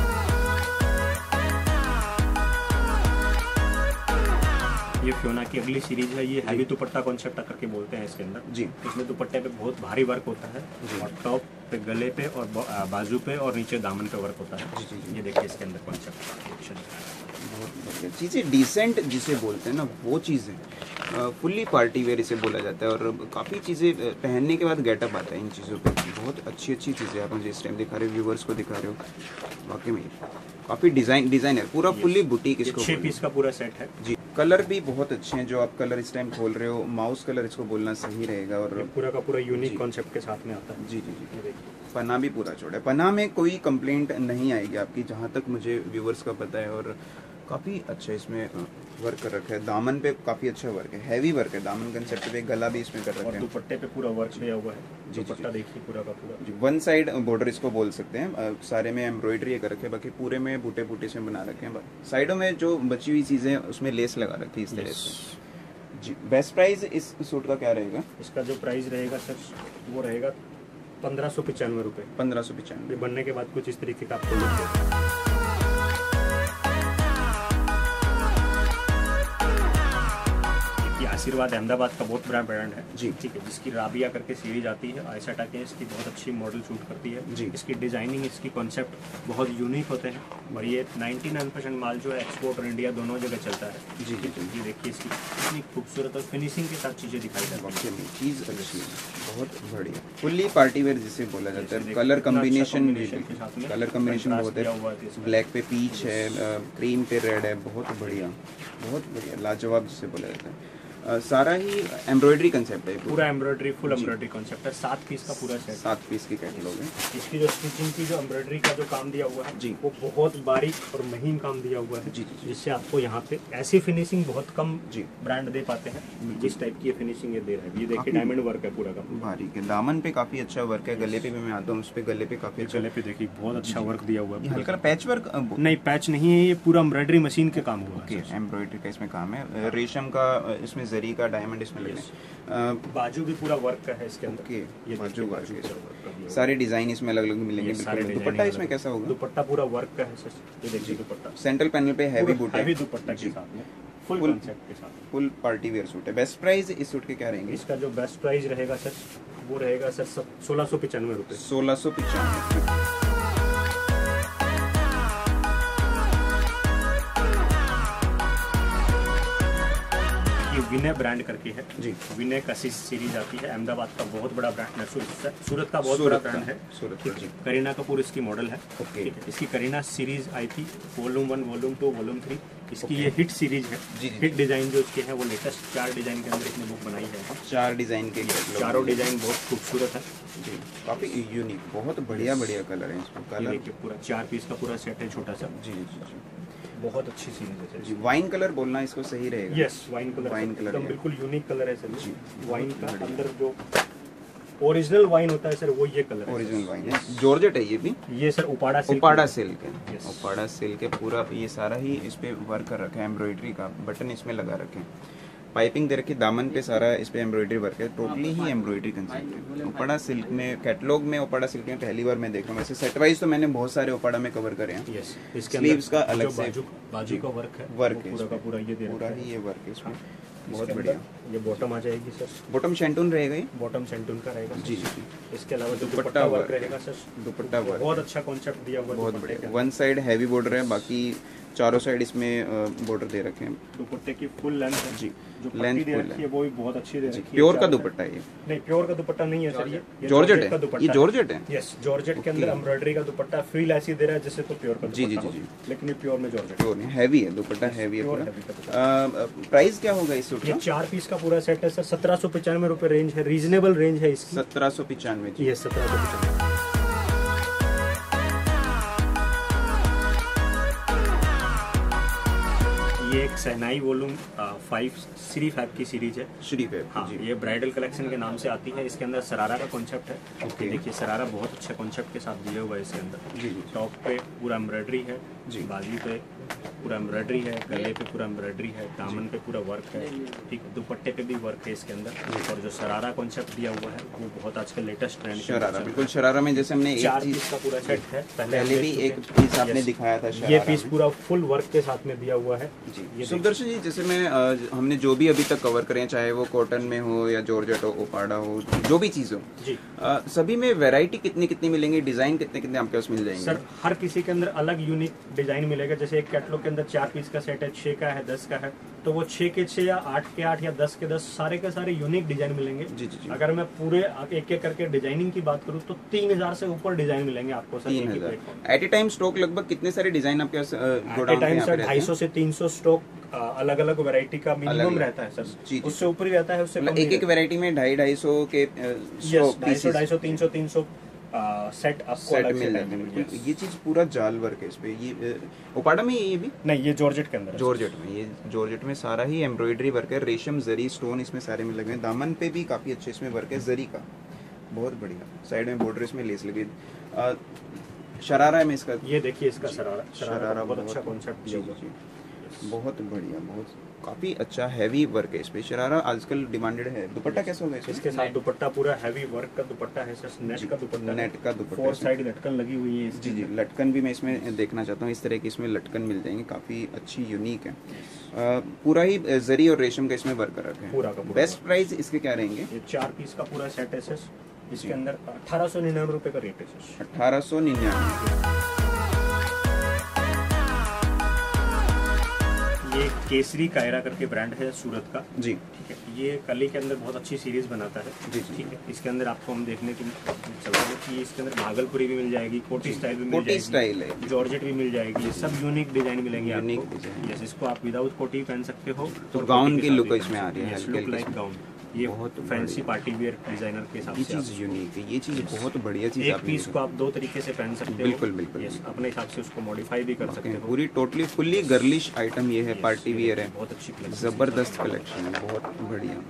ये फ्योना की अगली सीरीज है, ये हैवी दुपट्टा कॉन्सेप्ट करके बोलते हैं इसके अंदर जी। इसमें दुपट्टे पे बहुत भारी वर्क होता है और टॉप पे, गले पे और बाजू पे और नीचे दामन पे वर्क होता है। जी। ये देखिए इसके अंदर कॉन्सेप्ट बहुत बढ़िया चीज़ें, डिसेंट जिसे बोलते हैं ना वो चीज़ें, फुल्ली पार्टी वेयर इसे बोला जाता है। और काफ़ी चीज़ें पहनने के बाद गेटअप आता है इन चीज़ों पे। बहुत अच्छी अच्छी चीज़ें आप मुझे इस टाइम दिखा रहे हो, व्यूवर्स को दिखा रहे हो। वाकई में काफ़ी डिज़ाइन है, पूरा फुल्ली बुटीक इसको। 6 पीस का पूरा सेट है जी। कलर भी बहुत अच्छे हैं जो आप कलर इस टाइम खोल रहे हो, माउस कलर इसको बोलना सही रहेगा। और पूरा का पूरा यूनिक कॉन्सेप्ट के साथ में आता है। जी जी जी। पन्ना भी पूरा चौड़ा है, पन्ना में कोई कंप्लेंट नहीं आएगी आपकी, जहाँ तक मुझे व्यूवर्स का पता है। और काफ़ी अच्छा इसमें वर्क कर रखा है, दामन पे काफ़ी अच्छा वर्क है, हैवी वर्क है दामन कंसेप्ट पे। गला भी इसमें कर रखा है, दुपट्टे पे पूरा वर्क किया हुआ है। दुपट्टा देखिए पूरा का पूरा जी। वन साइड बॉर्डर इसको बोल सकते हैं, सारे में एम्ब्रॉयडरी कर रखे हैं, बाकी पूरे में बूटे बूटे से बना रखे हैं। साइडों में जो बची हुई चीज़ें उसमें लेस लगा रखी है इस तरह से जी। बेस्ट प्राइस इस सूट का क्या रहेगा? इसका जो प्राइस रहेगा सर वो रहेगा 1595 रुपये। 1595 बनने के बाद कुछ इस तरीके का आपको लुक देगा। आशीर्वाद अहमदाबाद का बहुत बड़ा ब्रांड है जी, ठीक है, जिसकी राबिया करके सीरीज आती है। ऐसा टाइप है, इसकी बहुत अच्छी मॉडल शूट करती है जी। इसकी डिजाइनिंग, इसकी कॉन्सेप्ट बहुत यूनिक होते हैं और ये 99% माल जो है एक्सपोर्ट और इंडिया दोनों जगह चलता है जी जी। ये देखिए इसकी इतनी खूबसूरत और फिनिशिंग के साथ चीजें दिखाई जाती है। चीज़ अच्छी है, बहुत बढ़िया। फुल्ली पार्टी वेयर जिसे बोला जाता है। कलर कॉम्बिनेशन बहुत है, ब्लैक पे पीच है, क्रीम पे रेड है, बहुत बढ़िया लाजवाब जिसे बोला जाता है। सारा ही एम्ब्रॉयडरी कंसेप्ट है, पूरा एम्ब्रॉयडरी, फुल एम्ब्रॉयडरी कंसेप्ट है। 7 पीस का पूरा सेट, 7 पीस की कैटलॉग है। इसकी जो स्टिचिंग की जो एम्ब्रॉयडरी का जो काम दिया हुआ है जी, वो बहुत बारीक और महीन काम दिया हुआ है जी, जिससे आपको यहाँ पे ऐसी फिनिशिंग बहुत कम जी ब्रांड दे पाते हैं जिस टाइप की फिनिशिंग ये दे रहा है। ये देखिए डायमंड वर्क है पूरा का, बारीक है। दामन पे काफी अच्छा वर्क है, गले पे भी मैं आता हूँ उस पे, गले पे काफी अच्छा, गले पे देखिए बहुत अच्छा वर्क दिया हुआ है। हल्का पैच वर्क नहीं, पैच नहीं है, ये पूरा एम्ब्रॉयडरी मशीन के काम हुआ है। एम्ब्रॉयडरी का इसमें काम है, रेशम का इसमें जरी का डायमंड इसमें लगे। बाजू भी पूरा वर्क का है इसके अंदर। ये बाजू सारे डिजाइन इसमें अलग अलग मिलेंगे। दुपट्टा इसमें कैसा होगा? दुपट्टा पूरा वर्क का है सर, ये देखिए दुपट्टा सेंट्रल पैनल पे हैवी बूटा, हैवी दुपट्टा के साथ में फुल कॉन्सेप्ट के साथ, फुल पार्टी वेयर सूट है। बेस्ट प्राइस इस सूट के क्या रहेंगे? इसका जो बेस्ट प्राइस रहेगा सर वो रहेगा सर 1695 रुपये। 1695। विनय ब्रांड करके है जी, विनय का सीरीज आती है। अहमदाबाद का बहुत बड़ा ब्रांड है, सूरत का बहुत बड़ा ब्रांड है। सूरत जी। करीना कपूर इसकी मॉडल है ओके। ठीक है, इसकी करीना सीरीज आई थी, वॉल्यूम 1, वॉल्यूम 2, वॉल्यूम 3। इसकी ये हिट सीरीज है जी, हिट डिजाइन जो इसके हैं वो लेटेस्ट 4 डिजाइन के अंदर इसने बुक बनाई है। 4 डिजाइन के, चारों डिजाइन बहुत खूबसूरत है जी, काफी यूनिक, बहुत बढ़िया कलर है इसमें। कलर पूरा 4 पीस का पूरा सेट है छोटा सा। जी जी जी, बहुत अच्छी सीरीज है जी। वाइन कलर बोलना इसको सही रहेगा? यस, वाइन कलर एकदम बिल्कुल यूनिक कलर है सर जी। वाइन का अंदर जो ओरिजिनल वाइन होता है सर वो ये कलर है, ओरिजिनल वाइन है। जॉर्जेट है ये भी? ये सर उपाड़ा सिल्क है। उपाड़ा सिल्क है पूरा, ये सारा ही इस पे वर्क कर रखा है, एम्ब्रॉयडरी का बटन इसमें लगा रखे हैं, पाइपिंग दे रखी, दामन पे सारा इस पे एम्ब्रॉयडरी वर्क है, टोटली ही एम्ब्रॉयडरी कंसेप्ट है। उपाड़ा सिल्क में, कैटलॉग में उपाड़ा सिल्क में पहली बार मैं देख रहा हूँ। वैसे सेट वाइज तो मैंने बहुत सारे उपाड़ा में कवर करे हैं। इसके स्लीव्स का अलग से बाजू का वर्क है पूरा का पूरा, ये पूरा ही ये वर्क है इसमें, बहुत बढ़िया। ये बॉटम आ जाएगी सर, बॉटम शैंटून रहेगा, ये बॉटम शैंटून का रहेगा जी जी। इसके अलावा जो दुपट्टा वर्क रहेगा सर, दुपट्टा वर्क बहुत अच्छा कॉन्सेप्ट दिया हुआ है, बहुत बढ़िया। वन साइड हैवी बॉर्डर है, बाकी चारों साइड इसमें बॉर्डर दे रखे हैं। दुपट्टे की फुल लेंथ है जी, जो लेंथ पट्टी दे रखी है वो भी बहुत अच्छी दे रखी है। प्योर का दुपट्टा है ये? नहीं, प्योर का दुपट्टा नहीं है सर, ये जॉर्जेट है। का दुपट्टा ये जॉर्जेट है? यस, जॉर्जेट के अंदर एम्ब्रॉयडरी का दुपट्टा फ्रील ऐसी दे रहा है जैसे तो प्योर का जी जी दुपट्टा जी हो, जी। लेकिन ये प्योर में जॉर्जेट प्योर नहीं, हैवी है दुपट्टा, हैवी है प्योर पूरा। प्राइस क्या होगा इस सूट ये का? 4 पीस का पूरा सेट है सर, 1795 रुपए रेंज है, रीजनेबल रेंज है इसकी। 1795 ये 1795। ये एक सहनाई वॉल्यूम 5 श्री फैब की सीरीज है। श्री फैब, हाँ, ये ब्राइडल कलेक्शन के नाम से आती है। इसके अंदर शरारा का कॉन्सेप्ट है। ओके। देखिए शरारा बहुत अच्छा कॉन्सेप्ट के साथ दिया हुआ है इसके अंदर। जी जी। टॉप पे पूरा एम्ब्रॉयडरी है जी। बाजू पे पूरा एम्ब्रॉयडरी है, गले पे पूरा एम्ब्रॉयडरी है, दामन पे पूरा वर्क है, ठीक है, दुपट्टे पे भी वर्क है इसके अंदर। और जो शरारा कॉन्सेप्ट दिया हुआ है वो बहुत आजकल लेटेस्ट ट्रेंड शरारा, बिल्कुल शरारा में जैसे हमने 4 पीस का पूरा सेट है। पहले भी एक पीस आपने दिखाया था शरारा ये पीस पूरा फुल वर्क के साथ में दिया हुआ है जी। सुदर्शन जी, जैसे मैं हमने जो भी अभी तक कवर करे हैं, चाहे वो कॉटन में हो या जॉर्जेट हो, ओपाड़ा हो, जो भी चीज़ हो जी, सभी में वैरायटी कितनी कितनी मिलेंगी, डिजाइन कितने कितने आपके पास मिल जाएंगे? सर हर किसी के अंदर अलग यूनिक डिजाइन मिलेगा। जैसे एक कैटलॉग के अंदर 4 पीस का सेट है, 6 का है, 10 का है, तो वो 6 के 6 या 8 के 8 या 10 के 10 सारे के सारे यूनिक डिजाइन मिलेंगे। जी जी जी। अगर मैं पूरे एक एक करके डिजाइनिंग की बात करूँ तो 3000 से ऊपर डिजाइन मिलेंगे आपको sir. 3000 at a time stock लगभग कितने सारे डिजाइन आपके पास गोडाउन टाइम पे सर 250 से 300 स्टॉक अलग अलग वैरायटी का मिनिमम रहता है सर। जी। उससे ऊपर ही रहता है, उससे मतलब कम एक एक वैरायटी में 250 के स्टॉक 250 300 सेट आपको सेट अलग मिल से जाते हैं। मिलेंगे। बिल्कुल, ये चीज पूरा जाल वर्क है इस पे। ये ओपाड़ा में ये भी नहीं, ये जॉर्जेट के अंदर है। जॉर्जेट में, ये जॉर्जेट में सारा ही एम्ब्रॉयडरी वर्क है, रेशम जरी स्टोन इसमें सारे में लगे हैं। दामन पे भी काफी अच्छे इसमें वर्क है जरी का, बहुत बढ़िया। साइड में बॉर्डर इसमें लेस लगी। शरारा में इसका, ये देखिए इसका शरारा बहुत अच्छा बहुत कॉन्सेप्ट जी दिया हुआ जी, बहुत बढ़िया, बहुत काफी अच्छा हैवी वर्क है इस पे। शरारा आजकल डिमांडेड है। दुपट्टा कैसा होगा इसमें? इसके साथ दुपट्टा पूरा हैवी वर्क का दुपट्टा है सर, नेट का दुपट्टा, नेट का दुपट्टा, 4 साइड लटकन लगी हुई है। जी जी। लटकन भी मैं इसमें देखना चाहता हूँ, इस तरह की इसमें लटकन मिल जाएंगे, काफ़ी अच्छी यूनिक है। पूरा ही जरी और रेशम का इसमें वर्क रखा है पूरा का पूरा। बेस्ट प्राइस इसके क्या रहेंगे? ये 4 पीस का पूरा सेट है सर, इसके अंदर 1899 रुपए का रेट है सर। 1899। ये केसरी कायरा करके ब्रांड है सूरत का जी, ठीक है। ये कली के अंदर बहुत अच्छी सीरीज बनाता है जी जी। ठीक है। इसके अंदर आपको हम देखने की चलते हैं कि इसके अंदर भागलपुरी भी मिल जाएगी, कोटी स्टाइल भी मिल कोटी जाएगी, स्टाइल है, जॉर्जेट भी मिल जाएगी। ये सब यूनिक डिजाइन मिलेंगे यूनिक आपको। डिजाइन। यस, इसको आप विदाउट कोटी पहन सकते हो तो और गाउन कोटी के की साथ लुक भी इसमें आ रही है, यस, हल्के लुक लाइक हल्के गाउन। ये बहुत फैंसी पार्टी वेयर डिजाइनर के हिसाब ये से चीज़ यूनिक है, ये चीज़ बहुत बढ़िया चीज़ एक आपने पीस को आप 2 तरीके से पहन सकते हो। बिल्कुल, बिल्कुल, यस, अपने हिसाब से उसको मॉडिफाई भी कर सकते हो। पूरी टोटली फुल्ली गर्लिश आइटम ये है, पार्टी वियर है, बहुत अच्छी collection जबरदस्त कलेक्शन है, बहुत बढ़िया।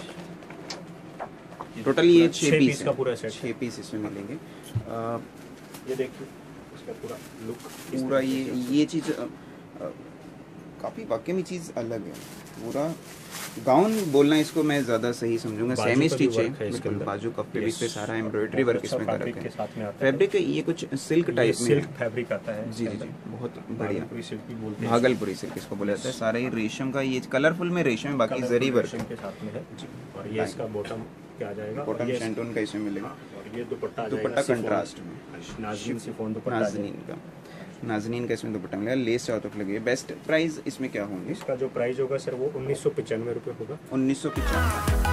टोटल ये 6 पीस का पूरा सेट, 6 पीस इसमें मिलेंगे। ये देखिए इसका पूरा लुक, पूरा ये चीज़ काफ़ी वाकई में चीज़ अलग है। पूरा गाउन बोलना इसको मैं ज़्यादा सही समझूंगा। सेमी स्टिच है बिल्कुल, बाजू कप पे भी पे सारा एम्ब्रॉयडरी वर्क इसमें कर रखा है। फैब्रिक ये कुछ सिल्क टाइप में, सिल्क फैब्रिक आता है जी जी, बहुत बढ़िया। सिल्क भी बोलते हैं, भागलपुरी सिल्क इसको बोला जाता है। सारा ही रेशम का, ये कलरफुल में रेशम, बाकी जरी वर्क के साथ में है। और ये इसका बॉटम क्या आ जाएगा, बॉटम शैंटून का इसमें मिलेगा। और ये दुपट्टा दुपट्टा कंट्रास्ट में, नाज़नीन शिफॉन दुपट्टा, नाज़नीन का इसमें दुपट्टा मिलेगा, लेस चारों तरफ लगी है। बेस्ट प्राइस इसमें क्या होंगे? इसका जो प्राइस होगा सर वो 1995 रुपये होगा। 1995।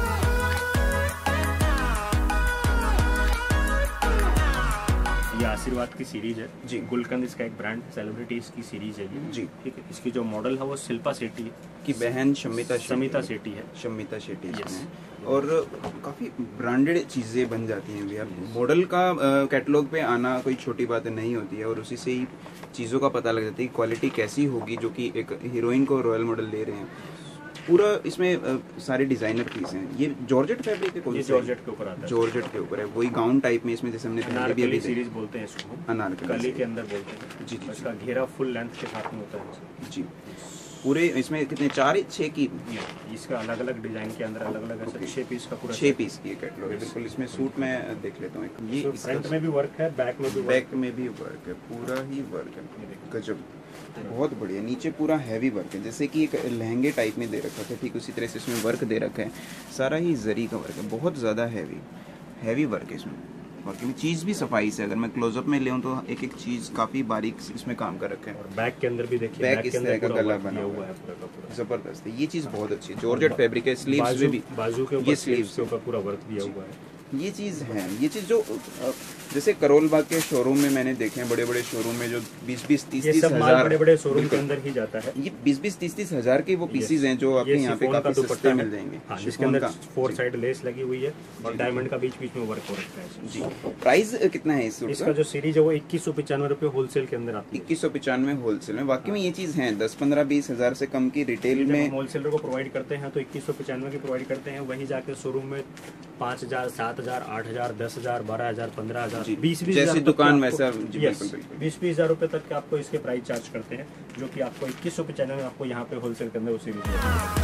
ये आशीर्वाद की सीरीज है जी। गुलकंद इसका एक ब्रांड, सेलिब्रिटीज की सीरीज है ये जी, ठीक है। इसकी जो मॉडल है वो शिल्पा शेट्टी की बहन शमिता शेट्टी है। शमिता शेट्टी इसमें, और काफ़ी ब्रांडेड चीज़ें बन जाती हैं भैया। मॉडल का कैटलॉग पे आना कोई छोटी बात नहीं होती है, और उसी से ही चीज़ों का पता लग जाती है क्वालिटी कैसी होगी, जो कि एक हीरोइन को रॉयल मॉडल ले रहे हैं। पूरा इसमें सारे डिजाइनर पीस हैं। ये जॉर्जेट फैब्रिक है, ये जॉर्जेट के ऊपर आता है, जॉर्जेट के ऊपर है, वही गाउन टाइप में इसमें, जैसे हमने पहले भी अभी सीरीज बोलते हैं इसको, अनारकली के अंदर बोलते हैं जी जी। इसका घेरा फुल लेंथ के साथ में होता है जी। पूरे इसमें कितने 4-6 की, इसका अलग अलग डिजाइन के अंदर अलग अलग ऐसा 6 पीस का पूरा 6 पीस की कैटलॉग है बिल्कुल। इसमें सूट में देख लेता हूँ, ये फ्रंट में भी वर्क है, बैक में भी वर्क है, पूरा ही वर्क है, गजब, बहुत बढ़िया। नीचे पूरा हैवी वर्क है, जैसे कि एक लहंगे टाइप में दे रखा था, ठीक उसी तरह से इसमें वर्क दे रखा है। सारा ही जरी का वर्क है, बहुत ज़्यादा हैवी वर्क है इसमें। बाकी में चीज़ भी सफाई से, अगर मैं क्लोजअप में ले तो एक एक चीज़ काफ़ी बारीक इसमें काम कर रखा है। और बैक के अंदर भी देखिए, बैक इस तरह का गला बना हुआ है, जबरदस्त है। ये चीज़ बहुत अच्छी है, जॉर्जेट फैब्रिक है। स्लीव्स में भी, बाजू के ऊपर स्लीव्स के ऊपर पूरा वर्क दिया हुआ है। ये चीज़ है, ये चीज़ जो जैसे करोल बाग के शोरूम में मैंने देखे हैं, बड़े बड़े शोरूम में जो 20-30 हज़ार, बड़े बड़े शोरूम के अंदर ही जाता है। ये 20-30 हज़ार के वो पीसीज हैं जो आपके यहाँ पे काफी सस्ते मिल जाएंगे। जिसके अंदर 4 साइड लेस लगी हुई है और डायमंड का बीच बीच में वर्क हो रखा है जी। प्राइस कितना है इस सूट इसका? जो सीरीज है वो 2195 रुपए होलसेल के अंदर आती है। 2195 होलसेल में। वाकई में ये चीज़ है, 10-15-20 हज़ार से कम की रिटेल में होलसेलर को प्रोवाइड करते हैं तो 2195 की प्रोवाइड करते हैं। वहीं जाके शोरूम में 5000, 7000, 8000, 10000, 12000, 15000, 20-20 जैसी दुकान वैसा 20-20 हज़ार रुपए तक के आपको इसके प्राइस चार्ज करते हैं, जो कि आपको 2195 में आपको यहाँ पे होलसेल के अंदर वो सीरीज मिलेगी।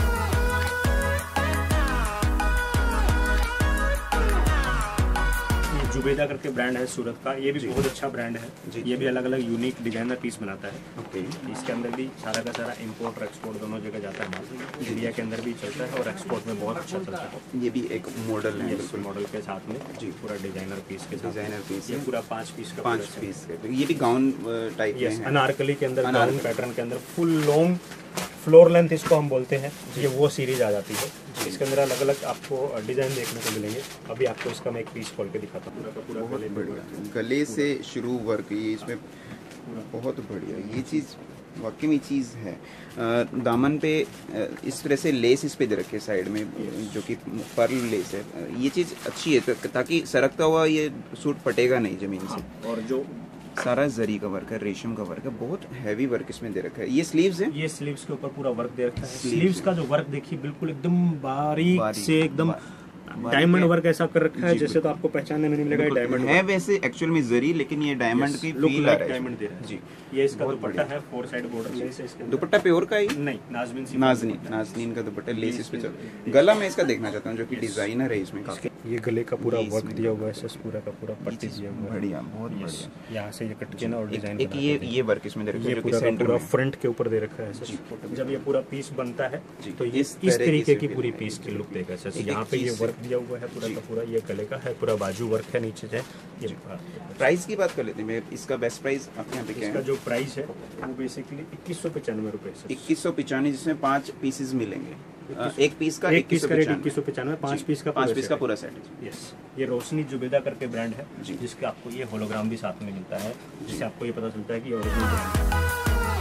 जुबेदा करके ब्रांड है सूरत का, ये भी बहुत अच्छा ब्रांड है। ये भी अलग अलग यूनिक डिजाइनर पीस बनाता है। इसके अंदर भी सारा का सारा इंपोर्ट और एक्सपोर्ट दोनों जगह जाता है। इंडिया के अंदर भी चलता है और एक्सपोर्ट में बहुत अच्छा चलता है। ये भी एक मॉडल है, बिल्कुल मॉडल के साथ में जी, पूरा डिजाइनर पीस के साथ। डिजाइनर पीस ये पूरा 5 पीस का, 5 पीस का। ये भी गाउन टाइप में है, अनारकली के अंदर, गाउन पैटर्न के अंदर फुल लॉन्ग फ्लोर लेंथ इसको हम बोलते हैं। ये वो सीरीज आ जाती है। इसके अंदर अलग अलग आपको डिजाइन देखने को मिलेंगे। अभी आपको इसका मैं एक पीस खोल के दिखाता हूँ। पूरा का पूरा बहुत बढ़िया गले से शुरू वर्क, ये इसमें बहुत बढ़िया। ये चीज़ वाकई में चीज़ है। दामन पे इस तरह से लेस इस पे दे रखे साइड में, जो कि पर्ल लेस है। ये चीज़ अच्छी है ताकि सरकता हुआ ये सूट फटेगा नहीं ज़मीन से। और जो सारा जरी का वर्क है, रेशम का वर्क है, बहुत हैवी वर्क इसमें दे रखा है। ये स्लीव्स है, ये स्लीव्स के ऊपर पूरा वर्क दे रखा है। स्लीव्स का जो वर्क देखिए बिल्कुल एकदम बारीक से एकदम डायमंड वर्क ऐसा कर रखा है, जैसे तो आपको पहचानने में नहीं मिलेगा डायमंड है। वैसे एक्चुअल में जरी, लेकिन ये डायमंड की फील आ रहा है, डायमंड दे रहा है जी। ये इसका दुपट्टा है, 4 साइड बॉर्डर लेस है इसके। दुपट्टा प्योर का ही नहीं, नाजनीन का दुपट्टा लेस इस पे चल। गला मैं इसका देखना चाहता हूँ, जो कि डिजाइनर है इसमें काफी। ये गले का पूरा वर्क दिया हुआ है, पूरा का पूरा पट्टी दिया हुआ है। बढ़िया, बहुत बढ़िया। यहाँ से ये कट के ना और डिजाइन एक ये वर्क इसमें दे रखा है, जो कि पूरा सेंटर पूरा में फ्रंट के ऊपर दे रखा है। जब ये पूरा पीस बनता है तो ये इस तरीके की पूरी पीस की लुक देगा। यहाँ पे ये वर्क दिया हुआ है पूरा का पूरा, ये गले का है, पूरा बाजू वर्क है नीचे से। ये प्राइस की बात कर लेते हैं। इसका बेस्ट प्राइस आपके यहाँ पे क्या है? इसका जो प्राइस है वो बेसिकली 2195 रुपए। 2195, जिसमें 5 पीसेस मिलेंगे। एक पीस का 2195, 5 पीस का 5 पीस का पूरा सेट। यस, ये रोशनी जुबेदा करके ब्रांड है, जिसके आपको ये होलोग्राम भी साथ में मिलता है, जिससे आपको ये पता चलता है कि ओरिजिनल ब्रांड है।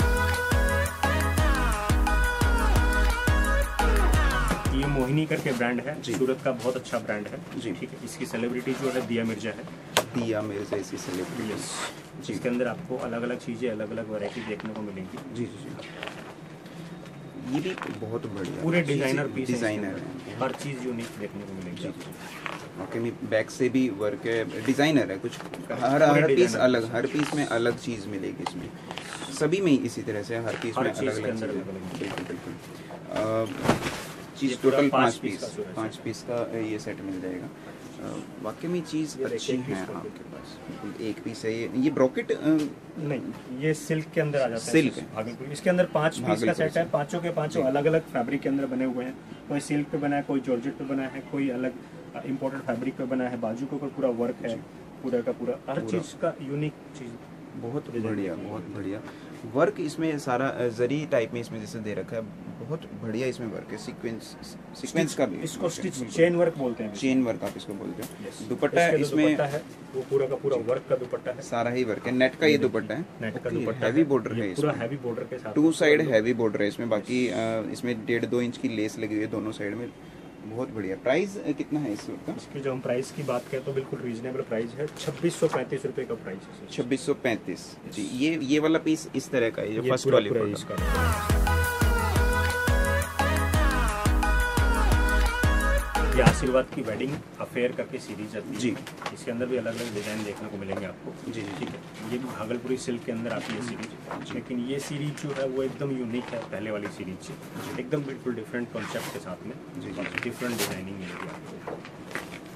ये मोहिनी करके ब्रांड है, सूरत का बहुत अच्छा ब्रांड है जी। ठीक है, इसकी सेलिब्रिटी जो है दिया मिर्जा है। दिया मिर्जा इसकी सेलिब्रिटी। यस, जिसके अंदर आपको अलग अलग चीजें, अलग अलग वैरायटी देखने को मिलेंगी। जी जी जी। ये भी बहुत बढ़िया, पूरे डिजाइनर पीस, डिजाइनर है, हर चीज यूनिक देखने को मिलेगी। ओके, में बैक से भी वर्क है, डिजाइनर है कुछ, हर पीस अलग, हर पीस में अलग चीज मिलेगी इसमें। सभी में इसी तरह से हर पीस में अलग अलग चीज। बिल्कुल बिल्कुल। चीज़ टोटल 5 पीस का ये सेट मिल जाएगा। वाकई में चीज़ अच्छी है आपके पास। एक पीस है ये ब्रोकेट नहीं, ये सिल्क के अंदर आ जाता है। सिल्क है भागलपुर। इसके अंदर 5 पीस का सेट है, पांचों के पांचों अलग अलग फैब्रिक के अंदर बने हुए हैं। कोई सिल्क पे बना है, कोई जॉर्जेट पे बना है, कोई अलग इम्पोर्टेड फैब्रिक पे बना है। बाजू के ऊपर पूरा वर्क है, पूरा का पूरा हर चीज़ का यूनिक चीज़। बहुत बढ़िया, बहुत बढ़िया वर्क इसमें सारा जरी टाइप में इसमें जैसे दे रखा है। बहुत बढ़िया इसमें वर्क है, सीक्वेंस का भी। इसको स्टिच चेन वर्क बोलते हैं। चेन वर्क आप इसको बोलते हो। दुपट्टा है इसमें है, वो पूरा का पूरा वर्क का दुपट्टा है, सारा ही वर्क है। नेट का ये दुपट्टा है, नेट का दुपट्टा, हैवी बॉर्डर है, पूरा हैवी बॉर्डर के साथ 2 साइड हैवी बॉर्डर है इसमें। बाकी इसमें 1.5-2 इंच की लेस लगी हुई है दोनों साइड में। बहुत बढ़िया। प्राइस कितना है इस सूट का? इसकी जो हम प्राइस की बात करें तो बिल्कुल रीजनेबल प्राइस है, 2635 रुपए का प्राइस है। 2635 जी। ये वाला पीस इस तरह का है, जो फर्स्ट वाली ये आशीर्वाद की वेडिंग अफेयर करके सीरीज आती है जी। इसके अंदर भी अलग अलग डिजाइन देखने को मिलेंगे आपको जी। ठीक है, ये भी भागलपुरी सिल्क के अंदर आती है सीरीज, लेकिन ये सीरीज जो है वो एकदम यूनिक है पहले वाली सीरीज से। एकदम बिल्कुल डिफरेंट कॉन्सेप्ट के साथ में जी, डिफरेंट डिजाइनिंग मिलेगी आपको।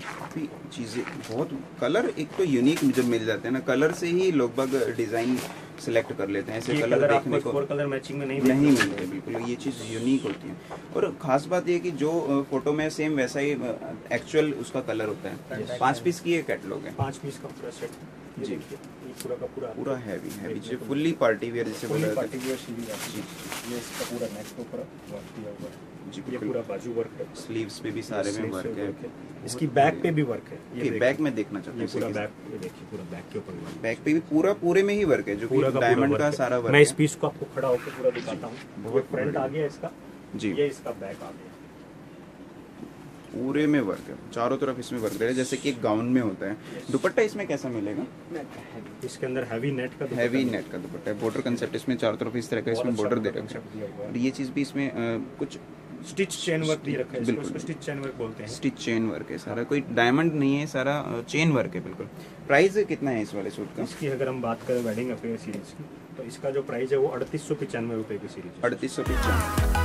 चीज़ें बहुत, कलर एक तो यूनिक जब मिल जाते हैं ना, कलर से ही लोग बाग डिज़ाइन सिलेक्ट कर लेते हैं। ऐसे ये कलर देखने को फोर कलर मैचिंग में नहीं मिलते, बिल्कुल ये चीज़ यूनिक होती है। और ख़ास बात ये कि जो फोटो में सेम वैसा ही एक्चुअल उसका कलर होता है। 5 पीस की ये कैटलॉग है, 5 पीस का पूरा सेट जी, ये पूरा का पूरा हैवी जो फुल्ली पार्टी वेयर जैसे बोला जाता है। पार्टी वेयर सीरीज आती है। ये इसका पूरा नेक के ऊपर वर्क किया हुआ है जी, ये पूरा बाजू वर्क है, स्लीव्स पे भी सारे में वर्क है, इसकी बैक पे भी वर्क है। ये बैक में देखना चाहते ये हैं पूरा बैक, ये देखिए पूरा बैक के ऊपर वर्क, बैक पे भी पूरे में ही वर्क है, जो कि डायमंड का सारा वर्क है। मैं इस पीस को आपको खड़ा होकर पूरा दिखाता हूँ। बहुत फ्रंट आ गया इसका जी, ये इसका बैक आ गया, पूरे में वर्क है, चारों तरफ इसमें वर्क है जैसे कि एक गाउन में होता है। दुपट्टा इसमें कैसा मिलेगा? इसके अंदर हैवी नेट का दुपट्टा है। बॉर्डर कंसेप्ट इसमें चारों तरफ इस तरह का इसमें बॉर्डर दे रखा है। और ये चीज़ भी इसमें कुछ स्टिच चेन वर्क भी रखा है, बिल्कुल स्टिच चेन वर्क बोलते हैं। स्टिच चेन वर्क है सारा, कोई डायमंड नहीं है, सारा चेन वर्क है बिल्कुल। प्राइस कितना है इस वाले सूट का? इसकी अगर हम बात करें वेडिंग अफेयर सीरीज की, तो इसका जो प्राइस है वो 3895 रुपये की सीरीज है। 3895।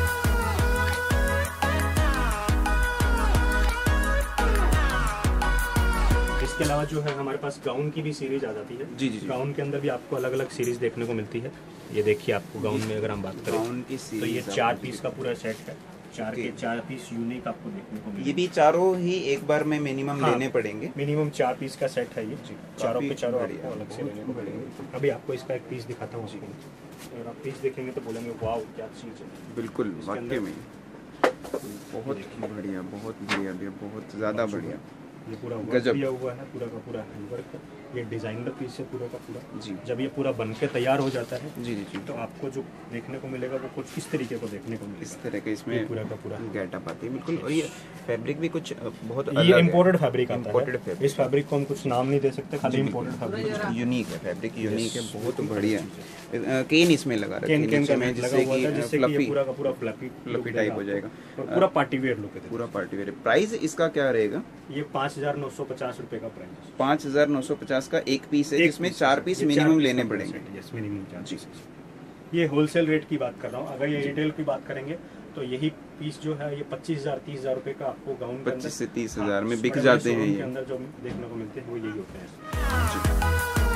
इसके अलावा जो है हमारे पास गाउन की भी सीरीज आ जाती है। जी। गाउन के अंदर भी आपको अलग अलग सीरीज देखने को मिलती है। ये देखिए आपको गाउन में अगर हम बात करें गाउन की तो ये 4 पीस का पूरा सेट है, 4 के 4 पीस यूनिक आपको देखने को मिलेगा। ये भी चारों ही एक बार में मिनिमम लेने पड़ेंगे। मिनिमम 4 पीस का सेट है ये, चारों के चारों आपको अलग से लेने को बढ़िया। मिलेंगे। अभी आपको इसका एक पीस दिखाता हूँ, अगर आप पीस देखेंगे तो बोलेंगे वाओ क्या चीज़ है। बिल्कुल वाकई में बहुत बढ़िया, बहुत बढ़िया भैया, बहुत ज़्यादा बढ़िया। ये पूरा वर्क किया हुआ है, पूरा का पूरा हैंडवर्क है। ये डिजाइनर पीस है पूरा का पूरा जी। जब ये पूरा बन के तैयार हो जाता है जी तो आपको जो देखने को मिलेगा वो कुछ इस तरीके को देखने को मिलेगा। इस तरह के इसमें पूरा का पूरा गेटअप आती है बिल्कुल। और ये फैब्रिक भी कुछ बहुत ये इम्पोर्टेड फैब्रिक आता है। इस फैब्रिक को हम कुछ नाम नहीं दे सकते, खाली इम्पोर्टेड फैब्रिक यूनिक है, फैब्रिक यूनिक है, बहुत बढ़िया है। केन इसमें लगा रखा है, केन में जिससे कि ये पूरा का पूरा फ्लफी टाइप हो जाएगा और पूरा पार्टी वेयर लुक है। पूरा पार्टी वेयर। प्राइस इसका क्या रहेगा? ये 5950 रुपए का प्राइस है। 5950 का एक पीस है, जिसमें 4 पीस मिनिमम लेने पड़ेंगे। Yes, minimum 4 piece. ये होलसेल रेट की बात कर रहा हूँ। अगर ये रिटेल की बात करेंगे तो यही पीस जो है ये 25,000-30,000 रुपए का आपको गाउन 25 से 30,000 में बिक जाते हैं। ये अंदर जो देखने को मिलते हैं वो यही होते हैं।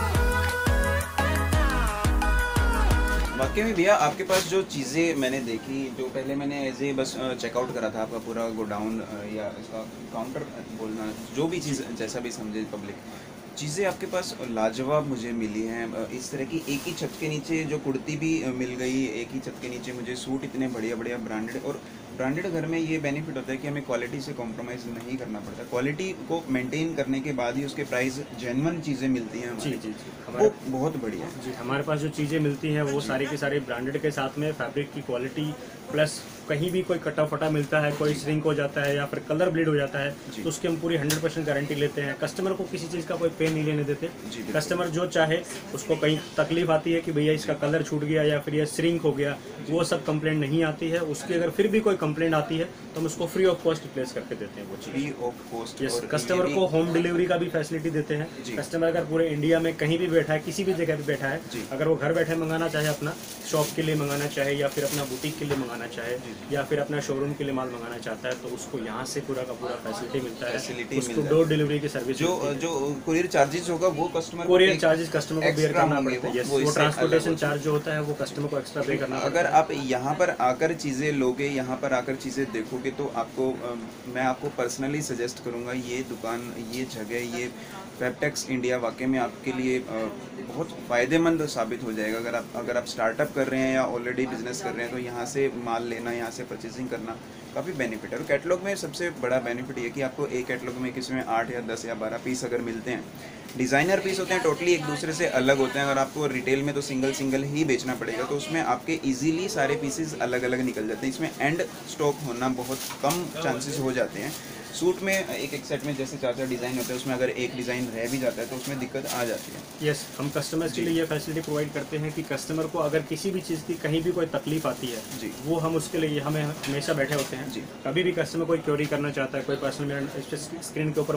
वाकई में भैया आपके पास जो चीज़ें मैंने देखी, जो पहले मैंने एज ए बस चेकआउट करा था आपका पूरा गोडाउन या इसका काउंटर बोलना, जो भी चीज़ जैसा भी समझे पब्लिक, चीज़ें आपके पास लाजवाब मुझे मिली हैं। इस तरह की एक ही छत के नीचे जो कुर्ती भी मिल गई, एक ही छत के नीचे मुझे सूट इतने बढ़िया बढ़िया ब्रांडेड। और ब्रांडेड घर में ये बेनिफिट होता है कि हमें क्वालिटी से कॉम्प्रोमाइज़ नहीं करना पड़ता। क्वालिटी को मेंटेन करने के बाद ही उसके प्राइस जेन्युइन चीज़ें मिलती हैं हमारी। जी वो बहुत बढ़िया है जी। हमारे पास जो चीज़ें मिलती हैं वो सारी की सारी ब्रांडेड के साथ में फैब्रिक की क्वालिटी प्लस कहीं भी कोई कटा फटा मिलता है, कोई श्रिंक हो जाता है या फिर कलर ब्लीड हो जाता है तो उसकी हम पूरी 100% गारंटी लेते हैं। कस्टमर को किसी चीज़ का कोई पे नहीं लेने देते। कस्टमर जो चाहे, उसको कहीं तकलीफ आती है कि भैया इसका कलर छूट गया या फिर ये श्रिंक हो गया, वो सब कंप्लेंट नहीं आती है। उसकी अगर फिर भी कोई कंप्लेंट आती है तो हम उसको फ्री ऑफ कॉस्ट रिप्लेस करके देते हैं वो चीज़। Free of cost. Yes, customer को होम डिलीवरी का भी फैसिलिटी देते हैं। कस्टमर अगर पूरे इंडिया में कहीं भी बैठा है, किसी भी जगह पे बैठा है, अगर वो घर बैठे मंगाना चाहे, अपना शॉप के लिए मंगाना चाहे या फिर अपना बुटीक के लिए मंगाना चाहे या फिर अपना शोरूम के लिए माल मंगाना चाहता है, तो उसको यहाँ से पूरा का पूरा फैसिलिटी मिलता है। उसको डोर डिलीवरी की सर्विस, जो कुरियर चार्जेस होगा वो कस्टमर, कुरियर चार्जेस कस्टमर को बेयर करना पड़ता है। वो ट्रांसपोर्टेशन चार्ज जो होता है वो कस्टमर को एक्स्ट्रा पे करना। अगर आप यहाँ पर आकर चीज़ें लोगे, यहाँ पर आकर चीज़ें देखोगे तो आपको मैं आपको पर्सनली सजेस्ट करूँगा ये दुकान, ये जगह, ये फैबटेक्स इंडिया वाकई में आपके लिए बहुत फ़ायदेमंद साबित हो जाएगा। अगर आप स्टार्टअप कर रहे हैं या ऑलरेडी बिजनेस कर रहे हैं तो यहाँ से माल लेना, यहाँ से परचेजिंग करना काफ़ी बेनिफिट है। और कैटलॉग में सबसे बड़ा बेनिफिट ये कि आपको एक कैटलॉग में किसी में 8 या 10 या 12 पीस अगर मिलते हैं, डिज़ाइनर पीस होते हैं, टोटली एक दूसरे से अलग होते हैं। अगर आपको रिटेल में तो सिंगल ही बेचना पड़ेगा तो उसमें आपके इजीली सारे पीसेस अलग अलग निकल जाते हैं। इसमें एंड स्टॉक होना बहुत कम चांसेस हो जाते हैं। सूट में एक सेट में जैसे 4-4 डिज़ाइन होते हैं, उसमें अगर एक डिज़ाइन रह भी जाता है तो उसमें दिक्कत आ जाती है। यस, हम कस्टमर्स के लिए ये फैसिलिटी प्रोवाइड करते हैं कि कस्टमर को अगर किसी भी चीज़ की कहीं भी कोई तकलीफ आती है जी, वो हम उसके लिए हमें हमेशा बैठे होते हैं जी। कभी भी कस्टमर कोई क्वेरी करना चाहता है, कोई पर्सनल स्क्रीन के ऊपर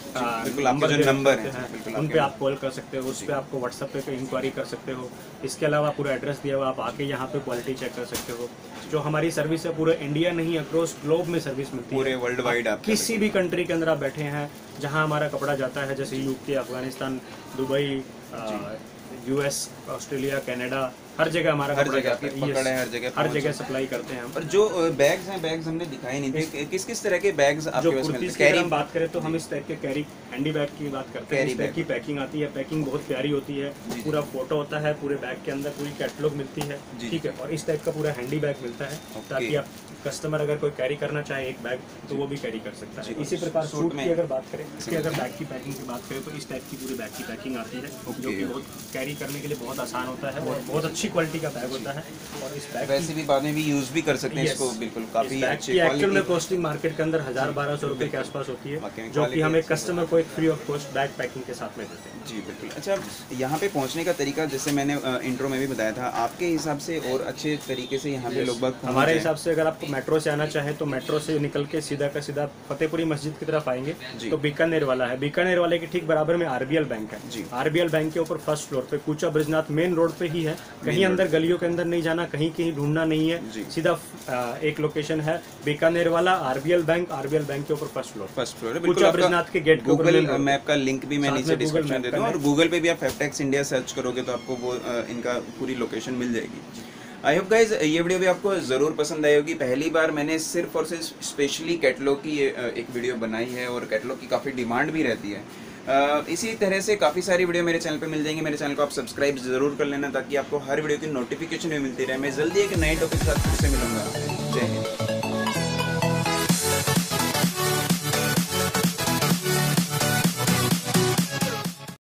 नंबर है, उन पर आप कॉल कर सकते हो, उस पर आपको व्हाट्सएप पे इंक्वायरी कर सकते हो। इसके अलावा पूरा एड्रेस दिया हुआ, आप आके यहाँ पे क्वालिटी चेक कर सकते हो। जो हमारी सर्विस है पूरे इंडिया नहीं, अक्रॉस ग्लोब में सर्विस मिलती है, पूरे वर्ल्ड वाइड। आप किसी भी कंट्री के अंदर आप बैठे हैं जहां हमारा कपड़ा जाता है, जैसे UK, Afghanistan, Dubai, US, Australia, Canada, हर जगह हमारा हर कपड़ा जगह जाता आपकी है। पकड़ है, हर जगह सप्लाई करते हैं हम। और जो बैग्स हैं, बैग्स हमने दिखाए नहीं थे, किस किस तरह के बैग्स आपके जो पास कुर्तीज़ मिलते की हैं? अगर हम बात करें तो हम इस टाइप के कैरी हैंडी बैग की बात करते हैं। कैरी इस टाइप बैग की पैकिंग आती है, पैकिंग बहुत प्यारी होती है, पूरा फोटो होता है, पूरे बैग के अंदर पूरी कैटलॉग मिलती है, ठीक है। और इस टाइप का पूरा हैंडी बैग मिलता है ताकि आप कस्टमर अगर कोई कैरी करना चाहे एक बैग तो वो भी कैरी कर सकता है। इसी प्रकार सूट की अगर बात करें, इसके अगर बैग की पैकिंग की बात करें तो इस टाइप की पूरी बैग की पैकिंग आती है, जो कि बहुत कैरी करने के लिए बहुत आसान होता है और बहुत अच्छी क्वालिटी का बैग होता है। और इस बैग वैसे भी बाद में भी यूज भी कर सकते हैं इसको, बिल्कुल काफी अच्छी एक्चुअल में कॉस्टिंग मार्केट के अंदर 1000-1200 रुपए के आसपास होती है, जो कि हम एक कस्टमर को एक free of cost bag packing के साथ में देते हैं। जी बिल्कुल। अच्छा, यहाँ पे पहुँचने का तरीका जैसे मैंने इंट्रो में भी बताया था, आपके हिसाब से और अच्छे तरीके से यहाँ पे लोग बाग हमारे हिसाब से अगर आपको मेट्रो से आना चाहे तो मेट्रो से निकल के सीधा का सीधा फतेहपुरी मस्जिद की तरफ आएंगे तो बीकानेर वाला है, बीकानेर वाले के ठीक बराबर में RBL बैंक है। RBL बैंक के ऊपर फर्स्ट फ्लोर पे कुचा ब्रिजनाथ मेन रोड पे ही है, कहीं अंदर गलियों के अंदर नहीं जाना, कहीं कहीं ढूंढना नहीं है, सीधा एक लोकेशन है बीकानेर वाला RBL बैंक के ऊपर फर्स्ट फ्लोर कुचा ब्रिजनाथ के गेट के ऊपर। गूगल मैप का लिंक भी मैं नीचे डिस्क्रिप्शन दे दूंगा और गूगल पे भी आप फैबटेक्स इंडिया सर्च करोगे तो आपको वो इनका पूरी लोकेशन मिल जाएगी। आई होप गाइज ये वीडियो भी आपको ज़रूर पसंद आई होगी। पहली बार मैंने सिर्फ और सिर्फ स्पेशली कैटलॉग की एक वीडियो बनाई है और कैटलॉग की काफ़ी डिमांड भी रहती है। इसी तरह से काफ़ी सारी वीडियो मेरे चैनल पे मिल जाएंगी। मेरे चैनल को आप सब्सक्राइब ज़रूर कर लेना ताकि आपको हर वीडियो की नोटिफिकेशन भी मिलती रहे। मैं जल्दी एक नए टॉपिक के साथ फिर से मिलूंगा। जय हिंद।